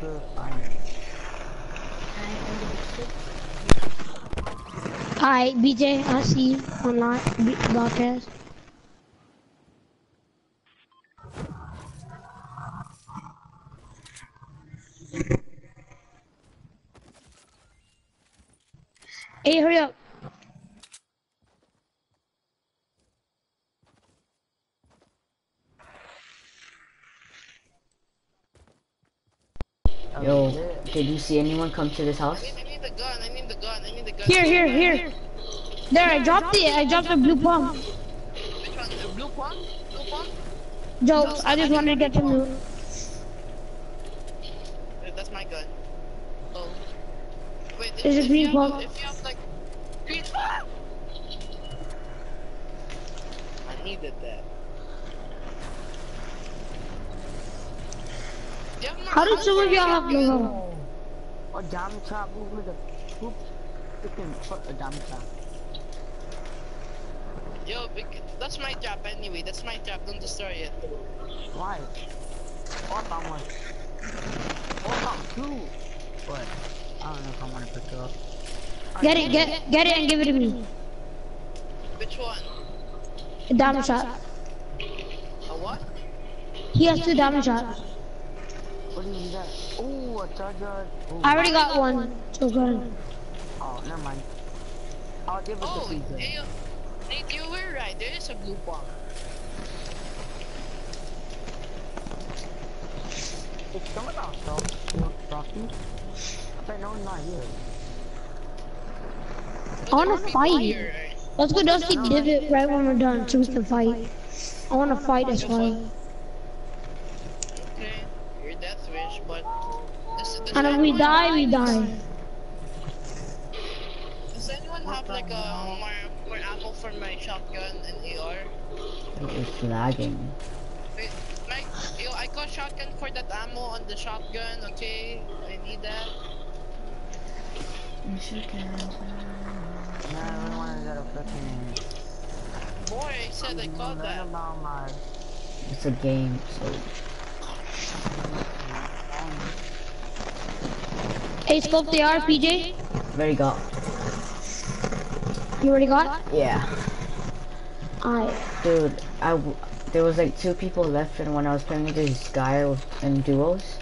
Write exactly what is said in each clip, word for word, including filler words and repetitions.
good iron. Alright, B J, I see you online, B- broadcast. Hey, hurry up. Yo, did you see anyone come to this house? I need the gun, I need the gun, I need the gun. Here, here, here. There, I dropped it. I dropped the blue pump. Which one? The blue pump? Blue pump? Jokes, I just wanted to get some loot. That's my gun. Oh. Wait, if, There's a if green you have, pump. if you have like green ah! I needed that. Do you have more How did ammo some of for a y'all have shotgun? no? A diamond trap, who with a who freaking put a diamond trap? Yo, bec- that's my trap anyway. That's my trap. Don't destroy it. Why? Or about one. Or about two. But I don't know if I want to pick it up. Get it, get, get it and give it to me. Which one? A diamond shot. A what? He has two diamond shots. What is that? Oh, a charger. Ooh. I already got one. So good. Oh, never mind. I'll give it Oh, to P J. hey, Nate, you were right. There is a blue pump. It's someone else though. Frosty. But no, not here. I wanna fight. Let's go Dusty Divot right when we're done so we can fight. I wanna fight this one. Okay, your death wish, but this, this And if we die, we die. Does anyone have like a more more ammo for my shotgun and A R? It's lagging. Wait, Mike, yo, I got shotgun for that ammo on the shotgun. Okay, I need that. Man, I really want to get a freaking. Boy, I said I caught that. About my. It's a game, so. Hey, scope the R P J. Already got. You already got? Yeah. Alright. Dude, I w there was like two people left, and when I was playing with this guy with, in duos,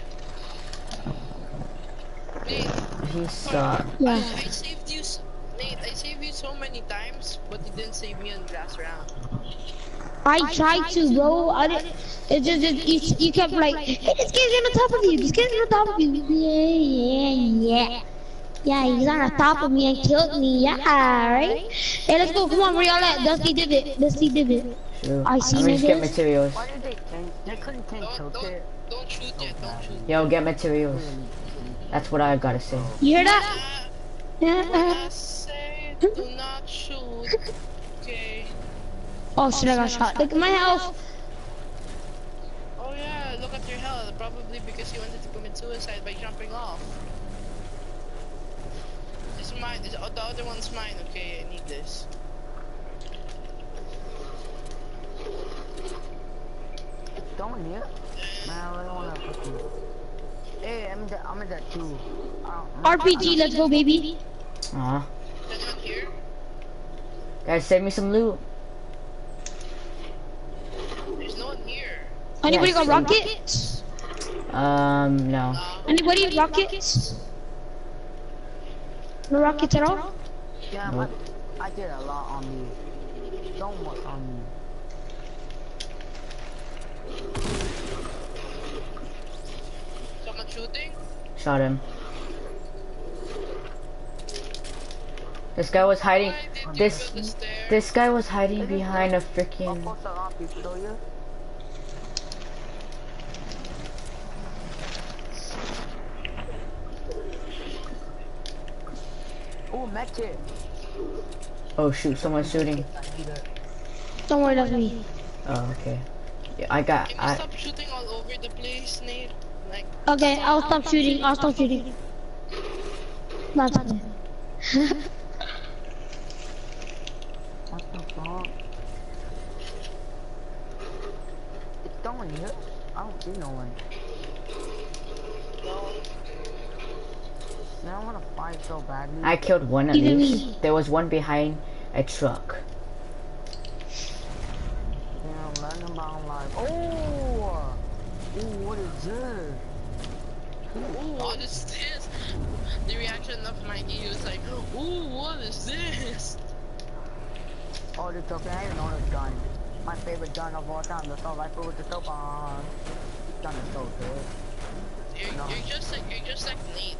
Nate, he sucked. Yeah. I, I saved you, s- Nate. I saved you so many times, but you didn't save me on last round. I tried to, bro. I didn't. It just, it, you, you kept like, hey, this guy's on top of you. This guy's on top of you. Yeah, yeah, yeah. Yeah, he's on top of me and killed me. Yeah, right? Hey, let's go. Come on, where y'all at? Dusty Divot. Dusty Divot. Sure. I see I'm gonna just get niggas. materials. Why did they change? They couldn't change Don't, tilt don't, it. don't shoot yet. Don't shoot. Yo, get materials. That's what I gotta say. You hear that? When I say do not shoot, okay. Oh shit, I got shot. Look at my health. Oh yeah, look at your health. Probably because you wanted to commit suicide by jumping off. This is mine. This, oh, the other one's mine. Okay, I need this. Don't you? Man, I really want to fucking. Hey, I'm in that. I'm in that too. R P G, let's go, baby. Aw. Is anyone here? Guys, save me some loot. There's no one here. Anybody Yes. got rockets? Um, no. Uh, Anybody rockets? No rockets at all? Yeah, Nope. I, I did a lot on me. Don't work on me. someone shooting? Shot him. This guy was hiding. Why did you This build the stair? this guy was hiding behind a I'll freaking. post a lot of show you. Oh, match it. Oh shoot! Someone's shooting. Don't worry, that's me. Oh okay. Yeah, I got. Can you I. stop shooting all over the place, Nate? Like, Okay, I'll stop shooting. I'll stop shooting. That's okay. What the fuck? It's no one here. I don't see no one. no. Man, I wanna fight so badly. I killed one at Even least. me. There was one behind a truck. Damn, learning about life. Oh! Ooh, what is this? Ooh, What is this? The reaction of Mikey was like, ooh, what is this? oh, this okay. I didn't know this gun. My favorite gun of all time. The assault rifle with the scope on. This gun is so good. You're, No. you're just like, you're just like Nate.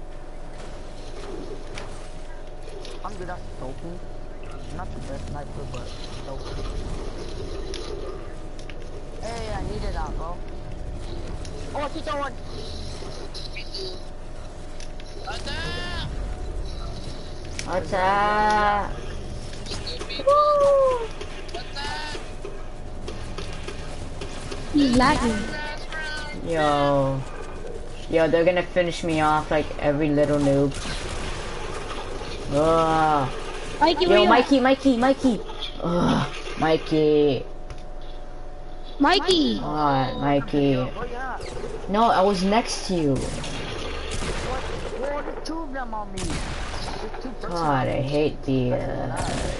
I'm good at scoping. Not the best sniper, but scoping. Hey, I needed that, bro. Oh, she's throwing. Me too. Attack! Attack! Stupid. Woo! Attack! He's lagging. Last round. Yo. Yo, they're gonna finish me off like every little noob. Ugh. Mikey, where Yo, you Mikey, Mikey, Mikey. Ugh. Mikey. at? Mikey. Alright, Mikey. Oh, yeah. No, I was next to you. What? Whoa, there's two of them on me. There's two person God, I on me. hate the. Uh...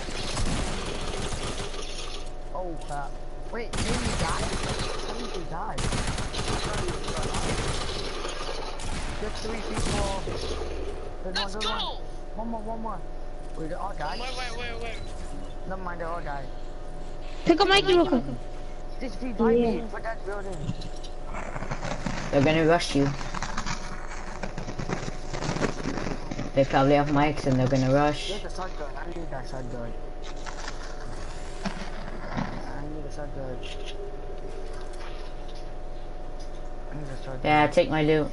Oh, crap. Wait, did you die? How did you die? There's three people. There's Let's one, there's go! One. one more, one more. Wait, they all died? Wait, wait, wait, wait. Never mind, they all died. Pick up Mikey real quick. This revive Yeah. me for that building. They're gonna rush you. They probably have mics and they're gonna rush. There's a shotgun. I need that shotgun. I need a shotgun. I need a shotgun. Yeah, take my loot.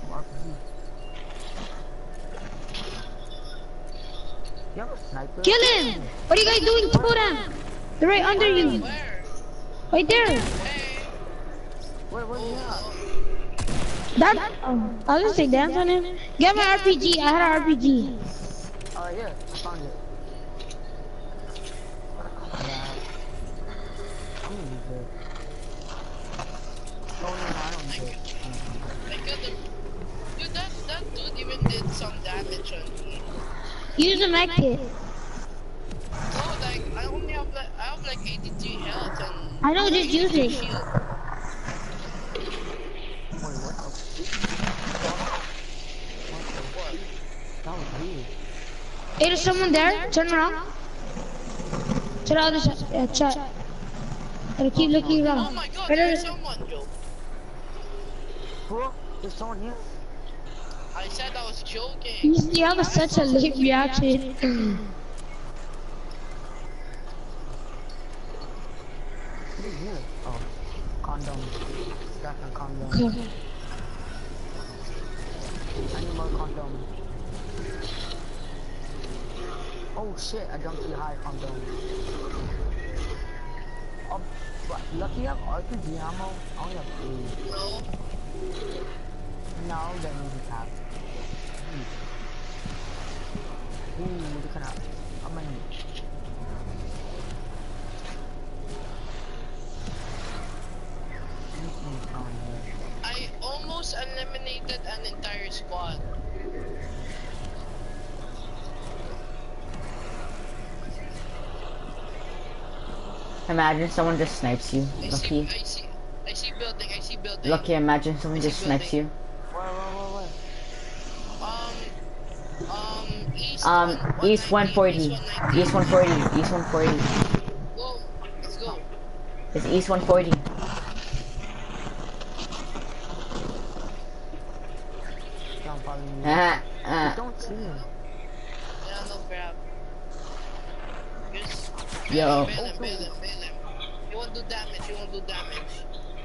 You have a sniper? Kill him. What are you guys doing? Kill them. They're right under you. Where? Right there. Hey! Wait, where you at? That. Oh, I was gonna say dance on him. Get my R P G. I had an R P G. Oh, here. I found it. Yeah. I'm gonna use it. Oh, no, no, I don't need it. I don't need it. I got the... Dude, that, that dude even did some damage on me. Use a mech kit. Oh, like, I only have like, I have like eighty-three health and... I know, just use it. Shield. Wait, what the? What? That was weird. Hey, there's someone there. Turn around. To the other side. Yeah, chat. Gotta keep looking Oh around. my god, Right there's there. someone, Joe. Bro, there's someone here. I said I was joking. You, you have a, such a late reaction. What is here? Oh, condom. Got a condom. Okay. I need more condom. Oh shit, I jumped too high condom. Oh, but lucky I have R P G ammo. I only have three. No. No, that means it's half. Ooh, look at that. How many? Mm-mm, oh, no. I almost eliminated an entire squad. Imagine someone just snipes you. I see, Lucky. I see, I see building, I see building. Lucky, imagine someone just snipes you. Where, where, where, where? Um, um, east. Um, one- East one forty. nineteen, East one forty. East one forty. Whoa, let's go. It's East one forty. Don't follow me. Uh, uh. Don't see him. Yeah, no grab. Just Yo. bail him, bail him, bail him. You won't do damage, you won't do damage.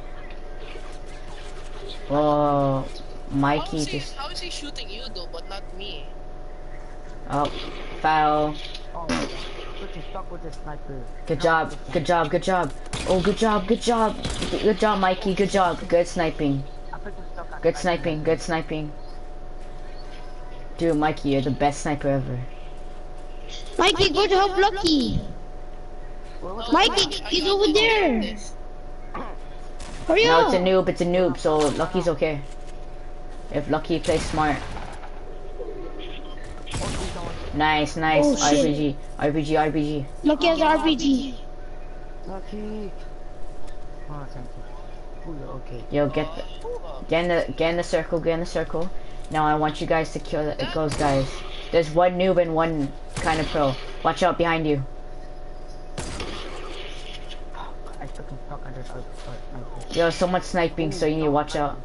Oh, How Mikey is, he, just. how is he shooting you though, but not me? Oh, foul. Oh, but you're stuck with this sniper. Good job. Good job. Good job. Oh, good job. Good job. Good job, Mikey. Good job. Good sniping. I put you stuck on Good sniper. sniping. Good sniping. Dude, Mikey, you're the best sniper ever. Mikey, go to help Lucky. Where was Mikey, I he's got over this, I got there. this. Hurry No, up. it's a noob. It's a noob. So Lucky's okay. If Lucky plays smart. Nice, nice. Oh, shit. R P G, R P G, R P G. Lucky has R P G. Lucky. Oh, thank you. Ooh, you're okay. Yo, get the, get in the get in the circle, get in the circle. Now I want you guys to kill the, those guys. There's one noob and one kind of pro. Watch out behind you. I fucking stuck under the foot. Yo, someone's sniping, so you need to watch out.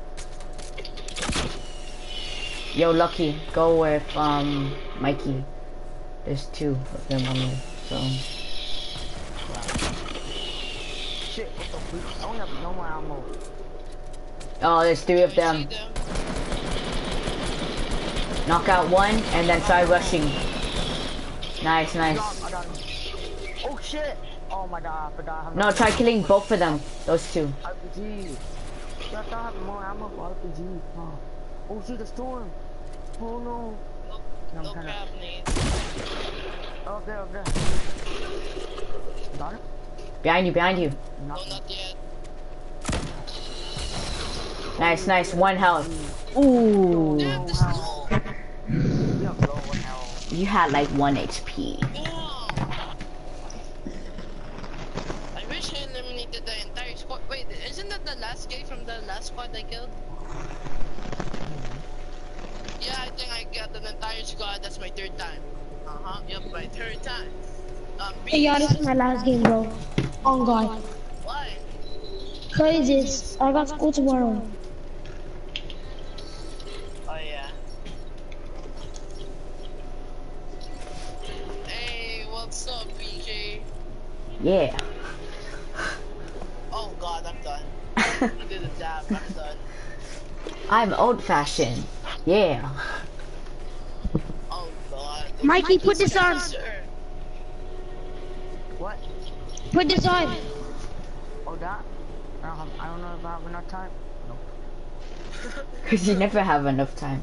Yo, Lucky, go with um Mikey. There's two of them on me, so. Shit, what the fuck? I don't have no more ammo. Oh, there's three of them. Knock out one and then try rushing. Nice, nice. Oh shit! Oh my god, I forgot. No, try killing both of them. Those two. R P G. I thought I had more ammo for R P G. Oh, oh shit, the storm. Oh no. No, I'm no kinda... crap, Nate. Up there, up there. Got it? Behind you, behind you. No, not yet. Nice, nice. One health. Ooh. Damn, this no. Yeah, bro, what the hell? You had like one H P. I wish I eliminated the entire squad. Wait, isn't that the last guy from the last squad I killed? Yeah, I think I got an entire squad. That's my third time. Uh huh. Yep, my third time. Um, Hey, y'all, this is my last game, bro. On God. Why? Cause it's, I got school tomorrow. Oh yeah. Hey, what's up, B J? Yeah. Oh God, I'm done. I did a dab. I'm done. I'm old fashioned. Yeah. Oh God. Mikey, put this on. What? Put this on. Oh, that? I don't, have, I don't know if I have enough time. No. Cause you never have enough time.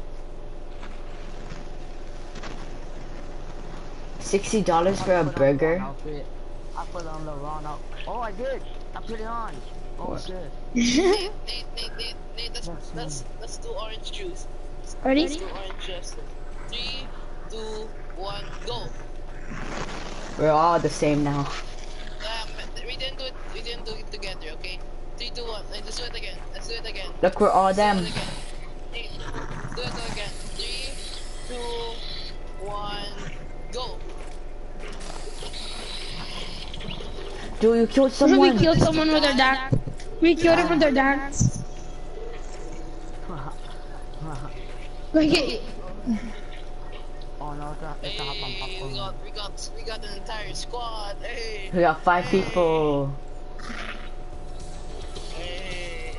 Sixty dollars for a I put on the burger. wrong outfit. I put on the wrong out. Oh, I did. I put it on. Oh What? shit. Nate, Nate, Nate, Nate, Nate, let's, let's, let's do orange juice. Ready? Let's do orange juice. Three, two, one, go. We're all the same now. Um, we didn't do it, we didn't do it together, okay? Three, two, one. Let's do it again. Let's do it again. Look, we're all Let's do them. it again. Nate, let's do it again. Three, two, one, go. Dude, you killed We someone. killed someone with their dance. We killed him with their dance. Like it. Oh no, it's a, it's a hop on Hey, we popcorn. got, we got, we got an entire squad. Hey, We got five people. hey.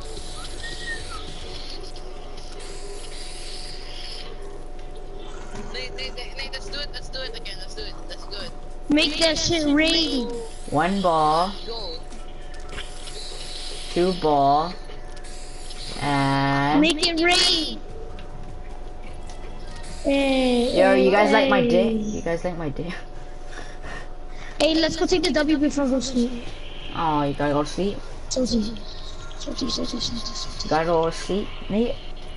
Nate, Nate, Nate, Nate, let's do it. Let's do it again. Let's do it. Let's do it. Make that shit rain. One ball, Go. two ball, and Make it rain. Hey, yo, you guys like my hey. day? You guys like my day? Hey, let's go take the W before we go sleep. Oh, you gotta go to sleep. So easy. So easy, so easy, so easy, so You easy. gotta go to sleep, mate.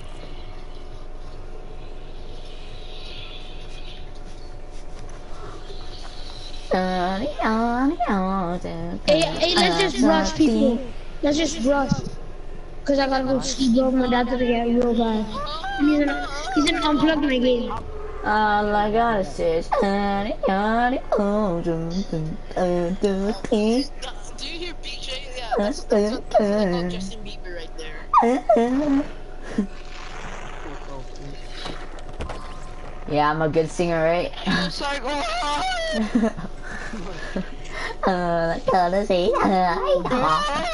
Hey, hey, let's just rush people. Let's just rush. Cause I gotta go sleep, bro. My dad's gonna get real bad. And he's gonna, he's gonna unplug my game. All I gotta say is honey, honey, oh, dun, dun, dun, dun, dun. Do you hear B J? Yeah, that's, that's, what, that's what I call Justin Bieber right there. Yeah, I'm a good singer, right? All I gotta say hi.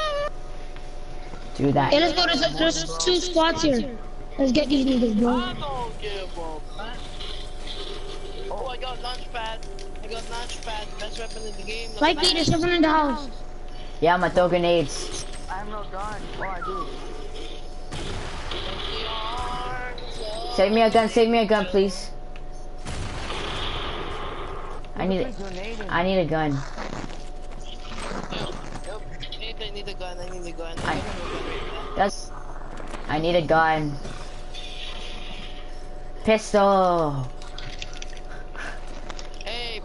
Do that. Hey, let's go. There's, there's two spots here. Let's get these niggas, bro. I don't give a man. Oh, I got launch pad. I got launch pad. Best weapon in the game. Not Mikey, bad. there's someone in the house. Yeah, I'm gonna throw grenades. I have no gun. Oh, I do. The arms of- Save me a gun, save me a gun, please. I need it. I need a gun. Yep, yep. Nate, I need a gun. I need a gun. I- I don't have a gun right now. That's. I need a gun. Pistol.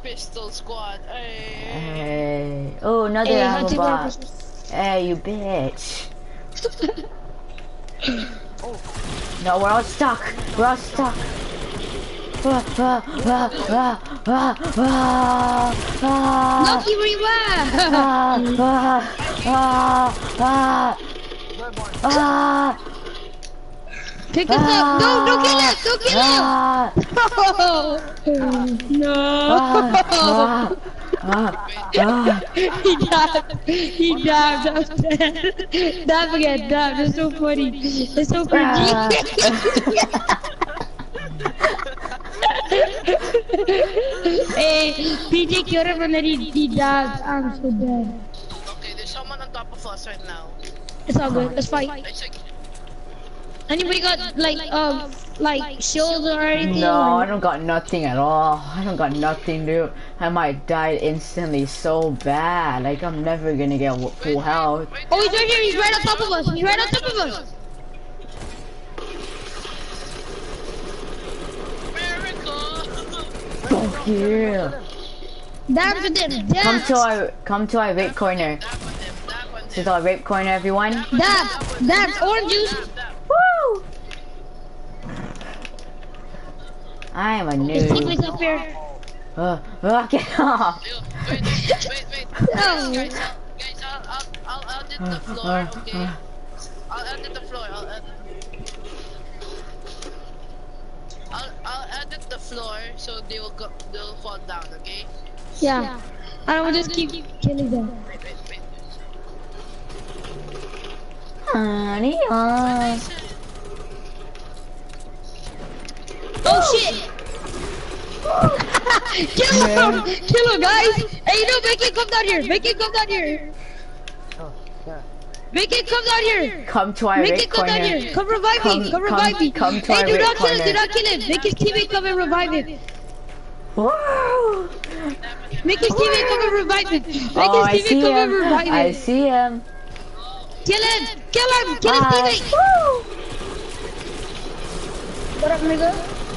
pistol squad. Hey. Hey. Oh, another Hey, ammo hunting box. purpose. Hey, you bitch. No, we're all stuck. We're all stuck. Ah, ah, ah, ah, ah, ah, ah, Lucky, where you at? ah, ah, ah, ah, Pick us up. No, don't kill him. Don't kill him. ah, No. ah, ah, ah, ah. He died. He died. That's bad. Dive again. Dive. That's so funny. That's so funny. Hey, P J killed him and then he, he died. I'm so dead. Okay, there's someone on top of us right now. It's all good. Let's fight. It's like, Anybody got like um like shields or anything? No, or- I don't got nothing at all. I don't got nothing, dude. I might die instantly so bad. Like, I'm never gonna get w- full health. wait, Oh, he's right here. He's right on top of us. He's right on top of us. Miracle! Fuck yeah. Dance with him. Come Dance. to our, come to our rape corner. That one him, that one This him. is our rape corner, everyone. Dance. Dance. Orange juice. That, that. Woo! I am a His noob. teammates up here. Uh, uh, get off. Ew, wait, wait, wait, wait. No. Guys, guys, I'll, guys, I'll, I'll, I'll edit the floor, okay? I'll edit the floor, I'll edit. I'll, I'll edit the floor so they will go, they'll fall down, okay? Yeah. I don't just keep killing them. Wait, wait, wait. Honey, uh, Oh shit! Kill him! Kill him, guys! Hey, no, make it come down here! Make it come down here! Oh, yeah. Make it come down here! come to our Make rape it come down corner. here! Come revive Come- me! Come come- revive me! come to Hey, our do rape not kill him! Do corner. not kill him! Make his teammate come and revive him! Woo! Make his teammate come and revive him! Make Oh, I his see teammate come and him. revive I him! see him. Kill him! Kill him! Kill his Bye. teammate! Woo! What up, nigga?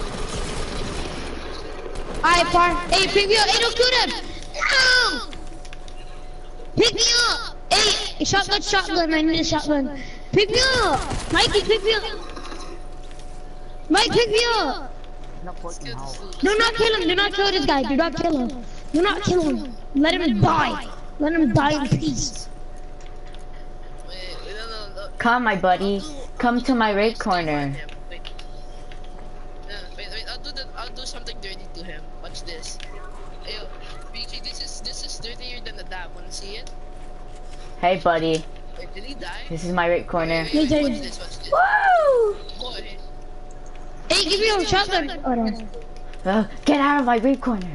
Alright, par. Hey, pick me up. Hey, don't kill them. No! Pick me up. Hey, shotgun, shotgun. I need a shotgun. Pick me up. Mikey, pick me up. Mike, pick me up. Not fucking how. Do not kill him. Do not kill this guy. Do not kill him. Do not kill him. Let him die. Let him die in peace. Wait, wait, no, no, no. Come, my buddy. Come to my rape corner. Wait. No, wait, wait, I'll do the, I'll do something dirty to him. Watch this. Ayo, B J, this is, this is dirtier than the dab. Wanna see it? Hey, buddy. Wait, did he die? This is my rape corner. Wait, wait, Me wait, too. watch this, watch this. Woo! Boy. Hey, give me a shotgun. Oh, no. Uh, get out of my rape corner.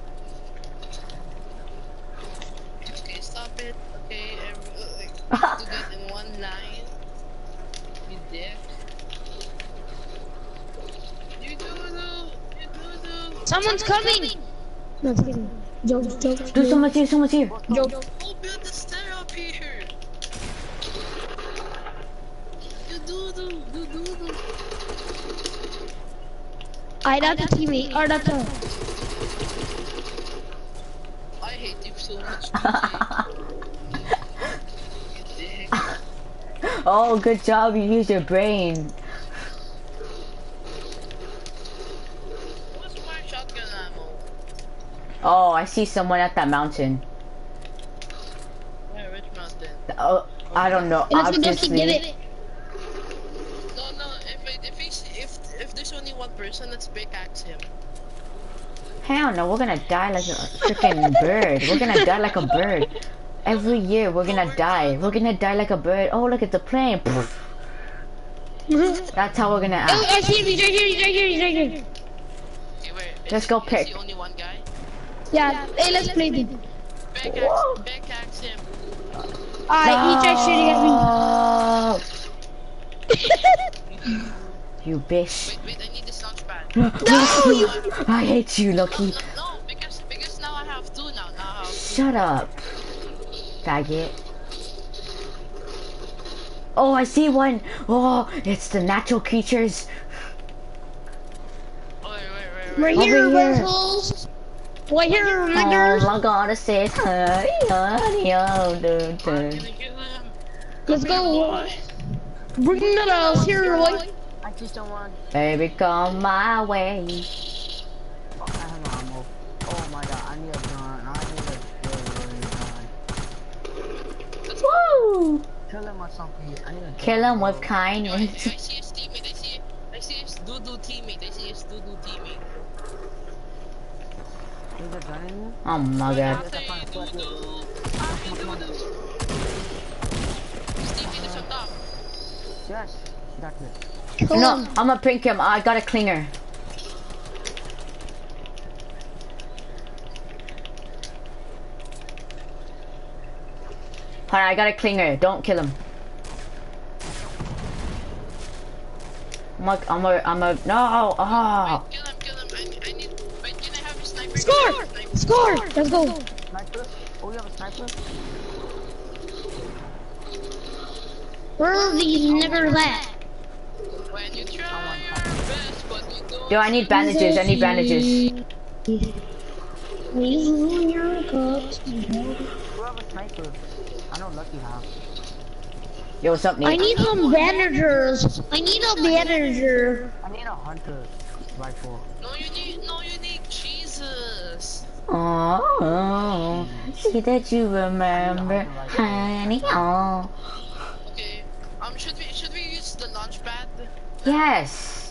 Okay, stop it. Okay, every, uh, do that in one line. You dick. You doo-doo. You doo-doo. Someone's coming. No, just kidding. Jokes, jokes. Dude, someone's here, someone's here. Jokes. Oh, build the stair up here. You doo-doo. You doo-doo. I that's a teammate. Or that's a. I hate you so much. You dick. Oh, good job. You used your brain. What's my shotgun ammo? Oh, I see someone at that mountain. Where, which mountain? Oh, I don't know. Let's go just give Obviously. it. No, no, if, it, if, he's, if, if there's only one person, let's pickaxe him. Hell no, we're gonna die like a freaking bird. We're gonna die like a bird. Every year we're gonna die. We're gonna die like a bird. Oh, look at the plane. That's how we're gonna Oh, act. I see him. He's right here. He's right here. He's right here. Okay, where? Is Let's he- go is pick. he only one guy? Yeah. Hey, let's play this. Pickaxe, pickaxe him. Alright, he tried shooting at me. No. You bitch. Wait, wait, I need this launch pad. No, you. I hate you, Lucky. No, no, because, because now I have two now. Now I have two. Shut up, faggot. Oh, I see one. Oh, it's the natural creatures. Wait, wait, wait, We're wait. Over here, here. Russell. Boy, here, All niggers. I gotta say is honey, honey, oh, do, do. Can I kill him? Let's go. Bring that ass here, boy. I just don't want. Baby, come my way. Oh, I have no ammo. Oh my god, I need a gun. I need a really, really gun. Woo! Kill him or something. I need a Kill him with Yo, I, I kindness. see his teammate. I see. I see his doo-doo teammate. I see his doo-doo teammate. There's a gun in here? Oh my god. After you doo-doo. After you doo-doo. His teammate is on top. Yes, that's it. Kill No, him. I'm gonna prank him. I got a clinger. Alright, I got a clinger. Don't kill him. I'm a, I'm a, I'm a, no, oh. Wait, kill him, kill him. I, I need. Wait, can I have his sniper? Score! Sniper. Score! Let's go. Sniper? Oh, you have a sniper? Where are these niggers at? When you try your best, but you don't. Yo, I need bandages. I need bandages. Please on your cups. Who have a sniper? I know Lucky have. Yo, what's up, I Nate? need some bandagers. I need a bandager. I need a hunter rifle. No, you need. No, you need Jesus. Oh, see that you remember, honey. Oh, Okay. Um, should we should we use the launch pad? yes.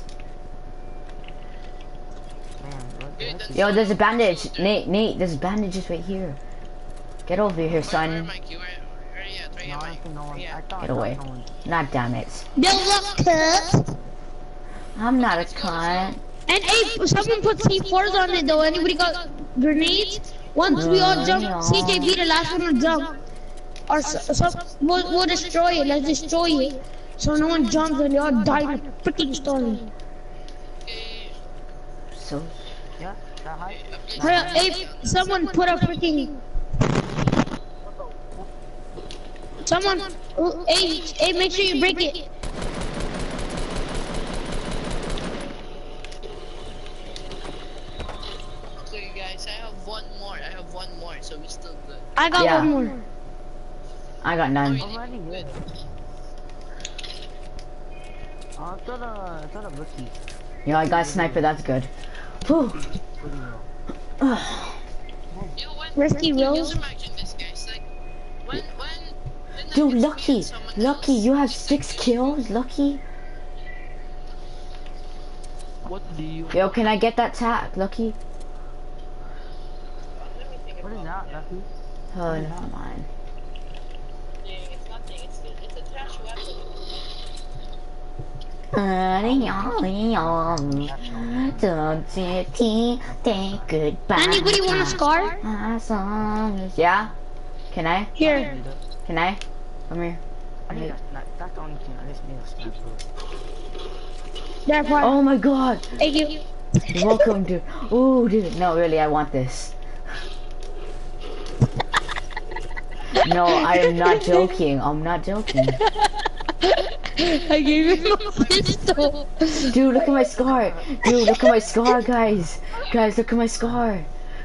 Man, what Dude, the that's- Yo, there's a bandage. Nate, Nate, there's bandages right here. Get over here, Where, where, son. Mikey? Where, where are you at? Where are you No, at, I Mike? think no one. Yeah. I thought Get I away. thought no one. God damn it. Build up cups. I'm not a cunt. And hey, someone put C fours on it though. Anybody got grenades? Once we all jump, C J be the last one to jump. Or so, so, we'll, we'll destroy it. Let's destroy it. So no one jumps and they all die in a freaking storm. Okay. So, Yeah, that high. Hurry up, hey, someone put a freaking. Someone, oh, hey, hey, make sure you break it. Okay, guys, I have one more. I have one more, so we still good. I got Yeah. one more. I got none. Already good. Oh, I thought a, I thought a rookie. Yo, I got a sniper. That's good. Whew. Pretty well. Ugh. Yo, when, Risky Just Rose. imagine this, guys. Like, when, when, when Dude, I get Lucky, to someone Lucky, else, you have it's six like, kills, Lucky. What do you? Yo, can I get that tag, Lucky? Let me think What is about that, Lucky? Oh, never mind. it. It's nothing. It's, it's a trash weapon. Anybody want a scar? Yeah? Can I? Here. Can I? Come here. I need a sniper. That's the only thing. I just need a sniper. There, part. Oh my god! Thank you. Welcome to. Oh, dude. No, really, I want this. No, I am not joking. I'm not joking. I gave him a pistol. Dude, look at my scar. Dude, look at my scar, guys. Guys, look at my scar.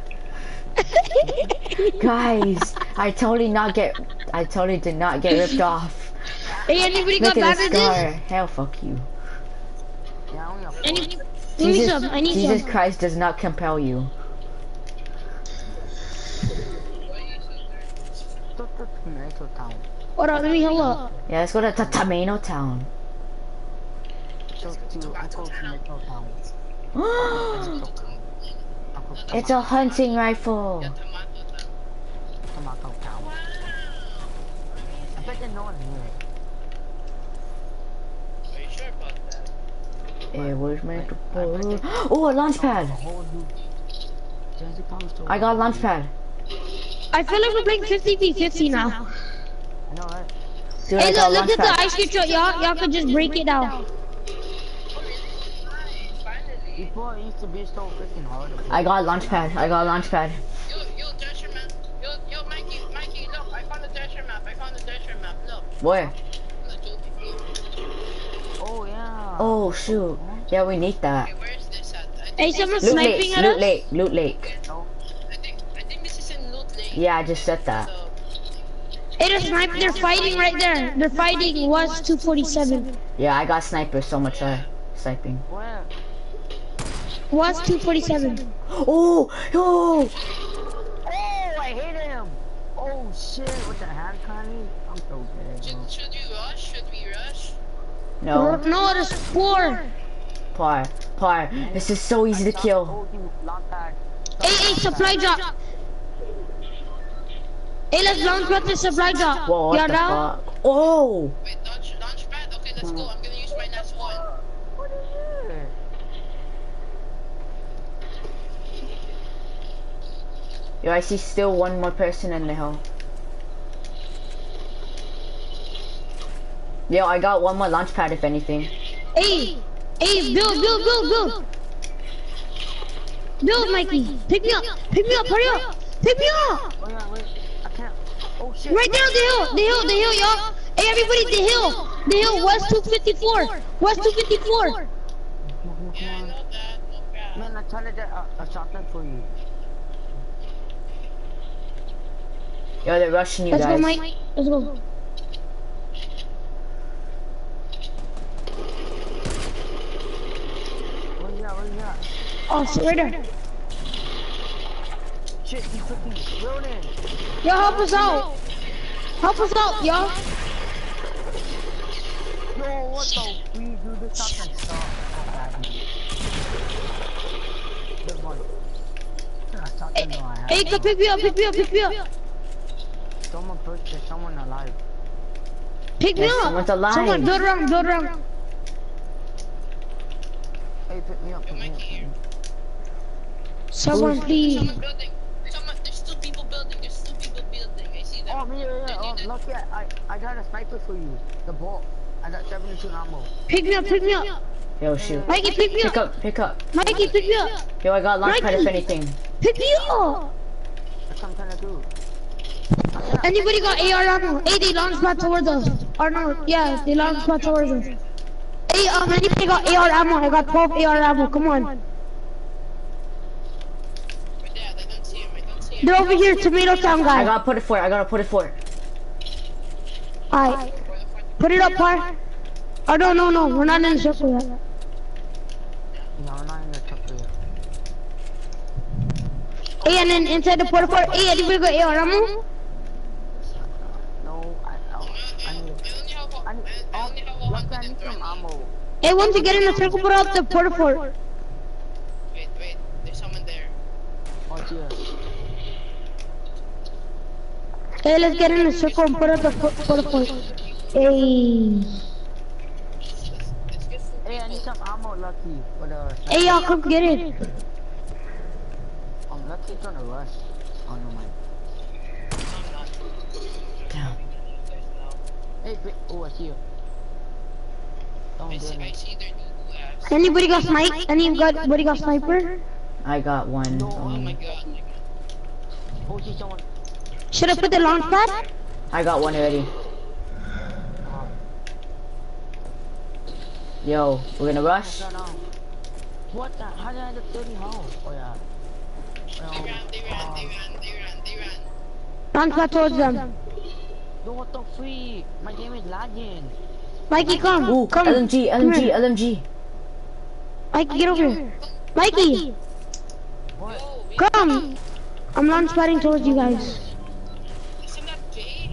Guys, I totally not get. I totally did not get ripped off. Hey, anybody got Look at the scar. bandages? Hell, fuck you. Yeah, I only have four. Any, give me Jesus, some. I need Jesus some. Christ does not compel you. Go to Tomato Town. Hold on, let me hold up. Yeah, let's go to Tatameno Town. Go to Uncle Tomato Town. Uncle It's a hunting rifle. Yeah, tomato town. Tomato Town. Wow. I bet there's no one here. Are you sure about that? Hey, where's my Oh, a launch A pad. whole new. Jazzy Palm store. I got a launch pad. I feel like we're playing fifty v fifty now. I know, right? Dude, I Hey, got a look, launch look at the pad. ice cream truck. Y'all, y'all could just break it down. Oh, really? Nice. Finally. Before it used to be so freaking hard. to play. I got a launch pad. I got a launch pad. Yo, yo, treasure map. Yo, yo, Mikey, Mikey, look. I found a treasure map. I found a treasure map. Look. Where? Look, you'll be Oh yeah. Oh, shoot. Yeah, we need that. Okay, where's this at? I Hey, think someone's Loot sniping lake, at loot us. lake, loot lake. No. I Yeah, I just said that. So, Hey, they're sniping. They're fighting right there. They're fighting. Was two forty-seven. Yeah, I got sniper so much uh, sniping. Where? Was two forty-seven. Oh, oh! Oh, I hit him. Oh shit, with the hand cannon. I'm so dead, should, bro. should we rush? Should we rush? No, No, there's four. par, par. This is so easy to kill. Oh, he locked that. Hey, hey, supply drop. Hey, let's launch pad the supply drop. Whoa, what You're the down? fuck? Oh! Wait, launch, launch pad? Okay, let's go. I'm gonna use my last one. What is it? Yo, I see still one more person in the hill. Yo, I got one more launch pad if anything. Hey, hey, build, build, build, build. Build, Mikey. Pick me up. Pick me up. Hurry up. Pick me up. Oh yeah, wait. I can't. Oh shit. Right there on the hill. The hill, the hill, y'all. Hey, everybody, the hill. The hill, West two fifty-four. West two fifty-four. Come on, come on, come Yeah, I on. know that. No problem. Man, I'm trying to get a, a shotgun for you. Yo, they're rushing you Let's go, guys. Mike. Let's go. Where's that? Where's that? Oh, shit, right there. Shit, he's freaking rolling. Yo, help us out. Help us out, y'all. Yo, what the? We do the shotgun stuff. Oh, bad. Good one. Yeah, shotgun no, I have. Hey, come pick me up, pick me up, pick me up. Someone pushed it. Someone alive. Pick me Yes, up. someone's alive. Someone, build around, build around. Hey, pick me up. Yo, Pick me up. Mikey, here. Someone, please. Someone building. Someone, there's two people building. There's two people building. I see them. Oh, me, yeah, yeah. Oh, look, yeah. I, I got a sniper for you. The ball. I got seventy-two ammo. Pick me up, pick me up. Yo, shoot. Mikey, pick me Pick up. up, pick up. Mikey, pick me up. Yo, I got launch pad if Mikey. anything. Pick me up. That's what I'm trying to do. Anybody got A R ammo? Hey, they launched pad towards us. Or no, yeah, they launched pad towards us. Hey, um, anybody got A R ammo? I got twelve A R ammo. Come on. Where they at? I don't see him. I don't see him. They're over here, Tomato Town I guy. gotta put it for it. I gotta put it for it. Alright, put it up, par. Oh, no, no, no, we're not in the circle yet. No, I'm not in the top three. Hey, and then inside the porta fort, hey, anybody got A R ammo? No, I, I, I, I I, need it. I only have a, I need, I, I only have a oh, look, I need some one twenty. ammo. Hey, once you get in the circle, put out the porta fort. Wait, wait. There's someone there. Oh, dear. Hey, let's get in the circle and put out the porta fort. Hey. Let's, let's get some Hey, I need people. some ammo, Lucky. For the Hey, y'all, come get it. um, Lucky's gonna rush. Oh, no, mind. I'm not. Damn. Hey, wait. Oh, I see you. Don't I get see, I me. see their new apps. Anybody got snipe? Anybody got sniper? I got one. No, Oh my Um, god. Oh, see someone. Should I put the launch pad? I got one already. Yo, we're gonna rush. No, no. What the? How did I get thirty home? Oh, yeah. They Um, ran, they ran, they ran, they ran, they ran. Launch pad towards them. Yo, what the freak? My game is lagging. Mikey, come. Ooh, Come. L M G, Come L M G, here. L M G. Mikey, get over here. Mikey, What? Yo, wait, come. I'm launch padding towards you guys. isn't that Jay?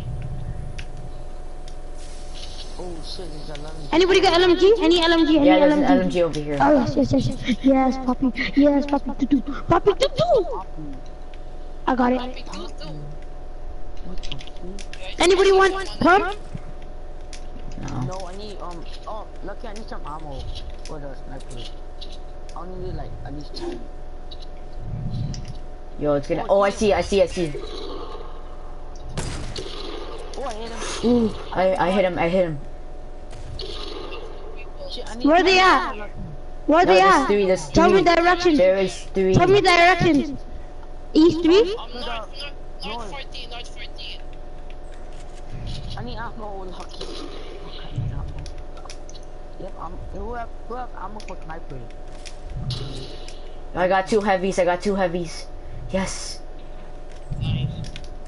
Oh, shit, it's eleven. Anybody got L M G? Any L M G? Any Yeah, there's an L M G? L M G over here. Oh, yes, yes, yes, yes. Yes, Poppy. Yes, Poppy. Doo-doo. Poppy, doo-doo. I got it. Big dude, too. What the freak? Anybody want pump? No. No, I need, um, oh, Lucky, I need some ammo for the sniper. I only need, like, at least ten. Yo, it's gonna. Oh, I see, I see, I see. Oh, I hit him. Ooh, I, I hit him, I hit him. Shit, I need Where they ten. at? Where No, they there's at? three, there's three. Tell me directions. There is three. Tell me directions. East three? Um, north, north, north fourteen, north fourteen. I need ammo, Lucky. Okay, I need ammo. Yep, I'm, who have, who have ammo for sniper? I got two heavies, I got two heavies. Yes. Nice.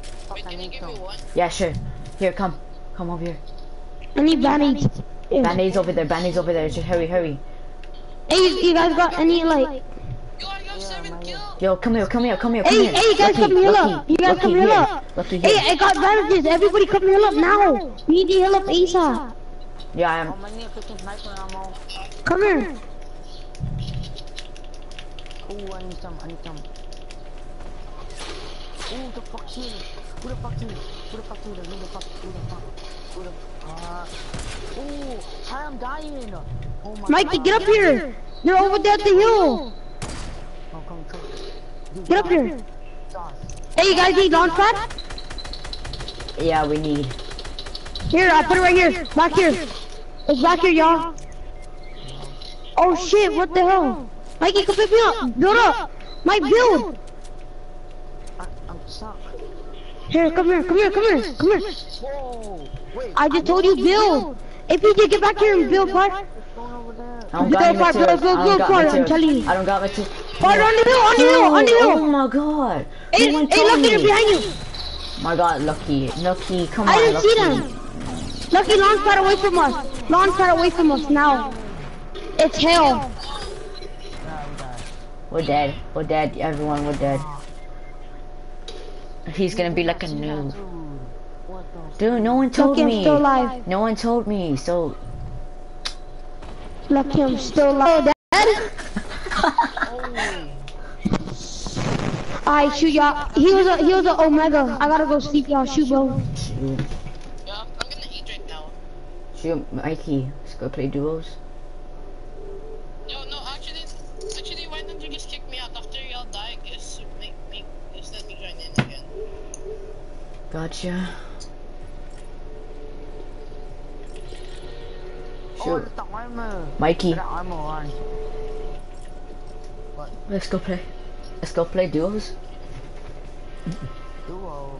Wait, I can you need give me some. one? Yeah, sure. Here, come. Come over here. I need bandage. Yeah. Band-aids over there, band-aids over there. Just hurry, hurry. Hey, you guys got any like? Yo, I got Yeah, seven my kills. Yo, come here, come here, come here, come Hey, here. hey, you guys Lucky, come heal Lucky, up. You guys Lucky come heal here. up. Lucky Hey, here. I got bandages. Everybody come heal up now. We need to heal up ASAP. Yeah, I'm. Oh, I need fifteen sniper ammo. Come here. Ooh, I need some, I need some. Ooh, the fuck you? Who the fuck you? Who the fuck you? Who the fuck? Who the fuck? Who the uh Ooh, I am dying. Oh my Mikey, god. get up here. You're over there at the hill. Oh, come, come. Dude, Get up Josh, here. Josh. Hey, you guys need launch pad? Yeah, we need. Here, I'll put it right here. Back here. It's back here, y'all. Oh shit, what the hell? Mikey, come pick me up. Build up. Mike, build. I, I'm stuck. Here, come here, come here, come here, come here. Whoa, wait. I just told you build. Hey, P J, get back here and build, bud. What's going over there? I don't Build got any part, build, materials. build, I build don't got part, I'm materials. telling you. I don't got materials. Part on the hill, on the hill, on the Oh hill. my god. Hey, No one hey, told look, they're me. behind you. My god, Lucky. Lucky, come I on, didn't Lucky. see them. Lucky, launch pad away from us. Launch pad away from us now. It's hell. Yeah, we died. We're dead. We're dead. Everyone, we're dead. He's gonna be like a noob. Dude, what the Dude, no one told Lucky, I'm me. still alive. No one told me, so... Lucky, I'm still alive. Dead? holy. Alright, shoot y'all. He was a he was a Omega. I gotta go sleep, y'all. Shoot, bro. Shoot. Yeah, I'm gonna eat right now. Shoot, Mikey. Let's go play duos. Yo, no, actually, actually, why don't you just kick me out after y'all die? Just make, make, just let me join in again. Gotcha. Oh, Shoot. it's the armor. Mikey, The armor on. What? let's go play. Let's go play duos. Duo.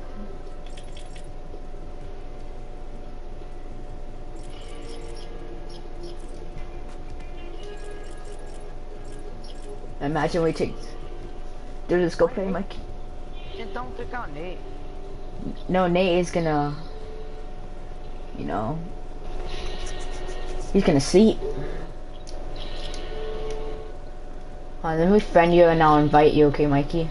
Imagine we take... Dude, let's go play, Mikey. Just don't pick out Nate. No, Nate is gonna... You know... He's gonna sleep. Alright, let me friend you and I'll invite you, okay, Mikey?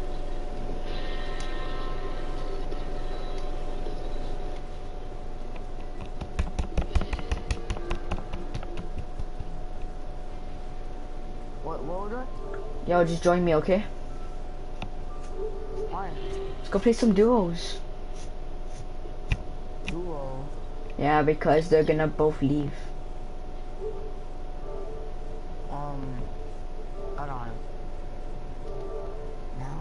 What, what was it? Yo, just join me, okay? Why? Let's go play some duos. Duo. Yeah, because they're gonna both leave. Um. Hold on. Now.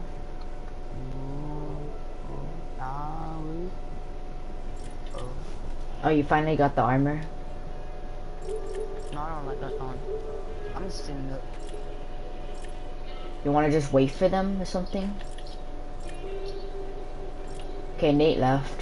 Now. Oh. Oh, you finally got the armor? No, I don't like that song. I'm just sitting up. You wanna just wait for them or something? Okay, Nate left.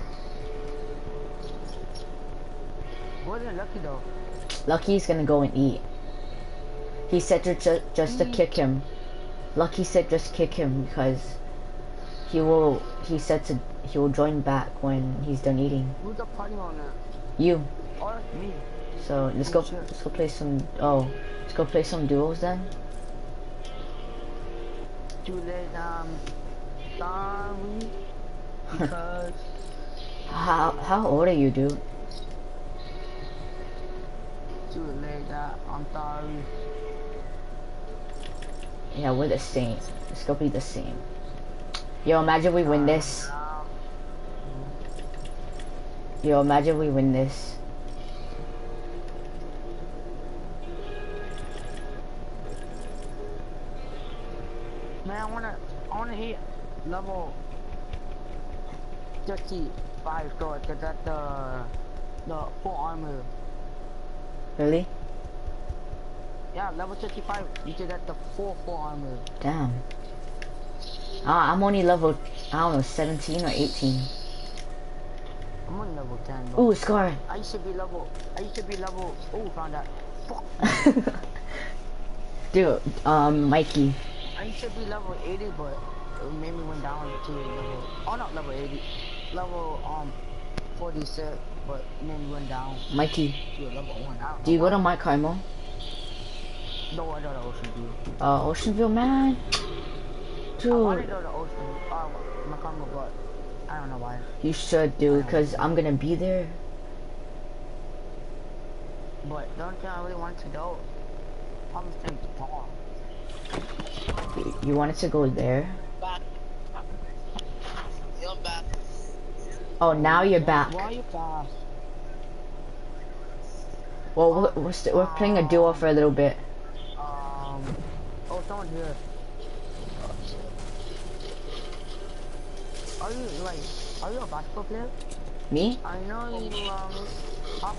Wasn't lucky though. Lucky's gonna go and eat. He said to ju just to kick him. Lucky said just kick him because he will. He said to he will join back when he's done eating. Who's the party on there? You. Oh, that's me. So let's go. Let's go play some. Oh, let's go play some duos then. Too late, um. Sorry. Because. How how old are you, dude? Too late, uh, I'm sorry. Yeah, we're the same. Let's go be the same. Yo, imagine we win this. Yo, imagine we win this. Man, I wanna, I wanna hit level thirty-five, so I get that the, the full armor. Really? Yeah, level thirty-five, you get that the full full armor. Damn. Ah, I'm only level, I don't know, seventeen or eighteen. I'm on level ten, bro. Ooh, scar. I used to be level, I used to be level, oh, found that. Fuck. Dude, um, Mikey. I used to be level eighty, but it made me went down to level, oh not level eighty, level um forty-six, but it made me went down Mikey, to a level one. I don't do you know go to why. Mike Carmel? No, I go to Ocean View. Uh, Oceanville, man. I want to Dude, go to Ocean, uh, Macomb, but I don't know why. you should, dude, cause I'm gonna be there. But the only thing I really want to go, I'm staying far. You wanted to go there? Back. Yeah, I'm back. Oh, now you're back. Why are you fast? Well, we're we're, st we're playing a duo for a little bit. Um, oh, someone here. Are you like, are you a basketball player? Me? I know you, um, huh?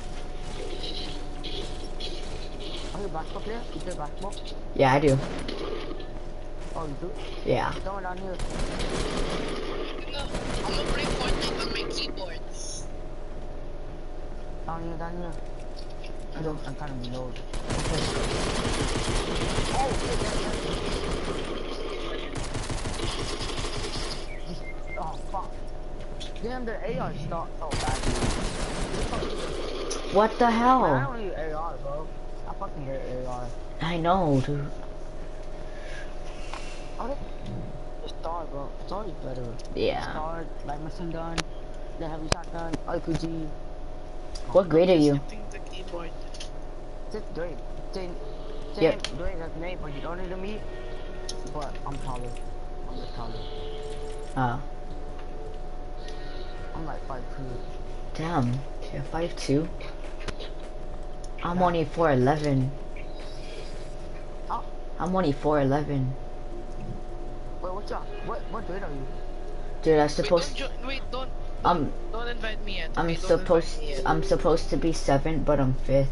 Are you a basketball player? You play basketball? Yeah, I do. Oh, you do? Yeah. Someone down here. No, I'm gonna play Fortnite on my keyboard. Down here, down here. I don't, I'm trying to reload. Oh, shit, yeah, yeah. Oh, fuck. Damn, the A R start so bad. What the Man, I hell? don't use A R, bro. I fucking hate A R. I know, dude. Oh, the Star, bro. Star is better. Yeah. Star, like machine gun, the heavy shotgun, R P G. What grade are you? Setting the keyboard. Sixth grade. Same, same Yep. grade as me, but you don't need to meet. But I'm taller. I'm just taller. Uh, I'm like five two. damn. You're five two. I'm only four eleven. Oh, I'm only four eleven. wait, what's up? What what grade are you? Dude, I'm Wait, supposed. don't jo- wait, don't, I'm. don't invite me yet. I'm okay? Don't supposed. invite me yet. I'm supposed to be seventh, but I'm fifth.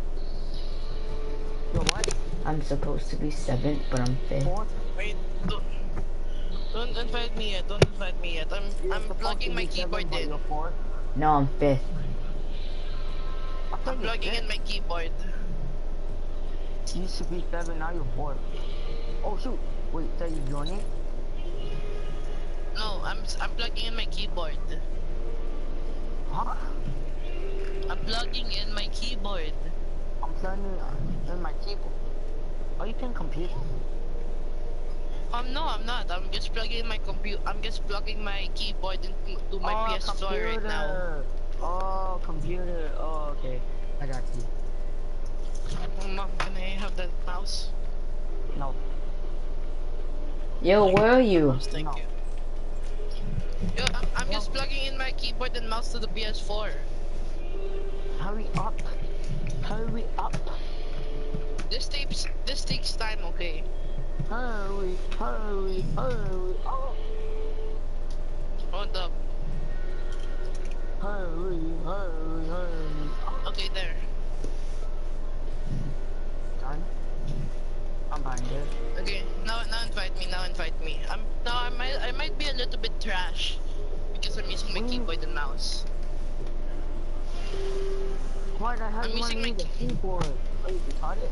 Yo, what? I'm supposed to be seventh, but I'm fifth. Fourth? Wait, don't, don't invite me yet. Don't invite me yet. I'm, You're I'm supposed to plugging my be seven, keyboard but in. you're fourth? No, I'm fifth. I thought I'm you plugging fifth. in my keyboard. You should be seven, now you're fourth. Oh shoot! Wait, so you joining? No, I'm, I'm plugging in my keyboard. Huh? I'm plugging in my keyboard. I'm turning in my keyboard. Are you playing computer? Um, no, I'm not. I'm just plugging in my computer. I'm just plugging my keyboard into my oh, P S four right now. computer. Oh, computer. Oh, okay. I got you. Oh, Mom, can I have that mouse? No. Yo, where are you? Mouse, thank No. you. Yo, I'm, I'm just plugging in my keyboard and mouse to the P S four. Hurry up. Hurry up. This takes this takes time, okay? Hurry, hurry, hurry. Oh. Hold up. Hurry, hurry, hurry. Oh. Okay, there. Done. I'm behind it. Okay, now now invite me. Now invite me. I'm now I might I might be a little bit trash because I'm using my Mm. keyboard and mouse. Why the hell I'm you want to using my use a keyboard? Are you retarded?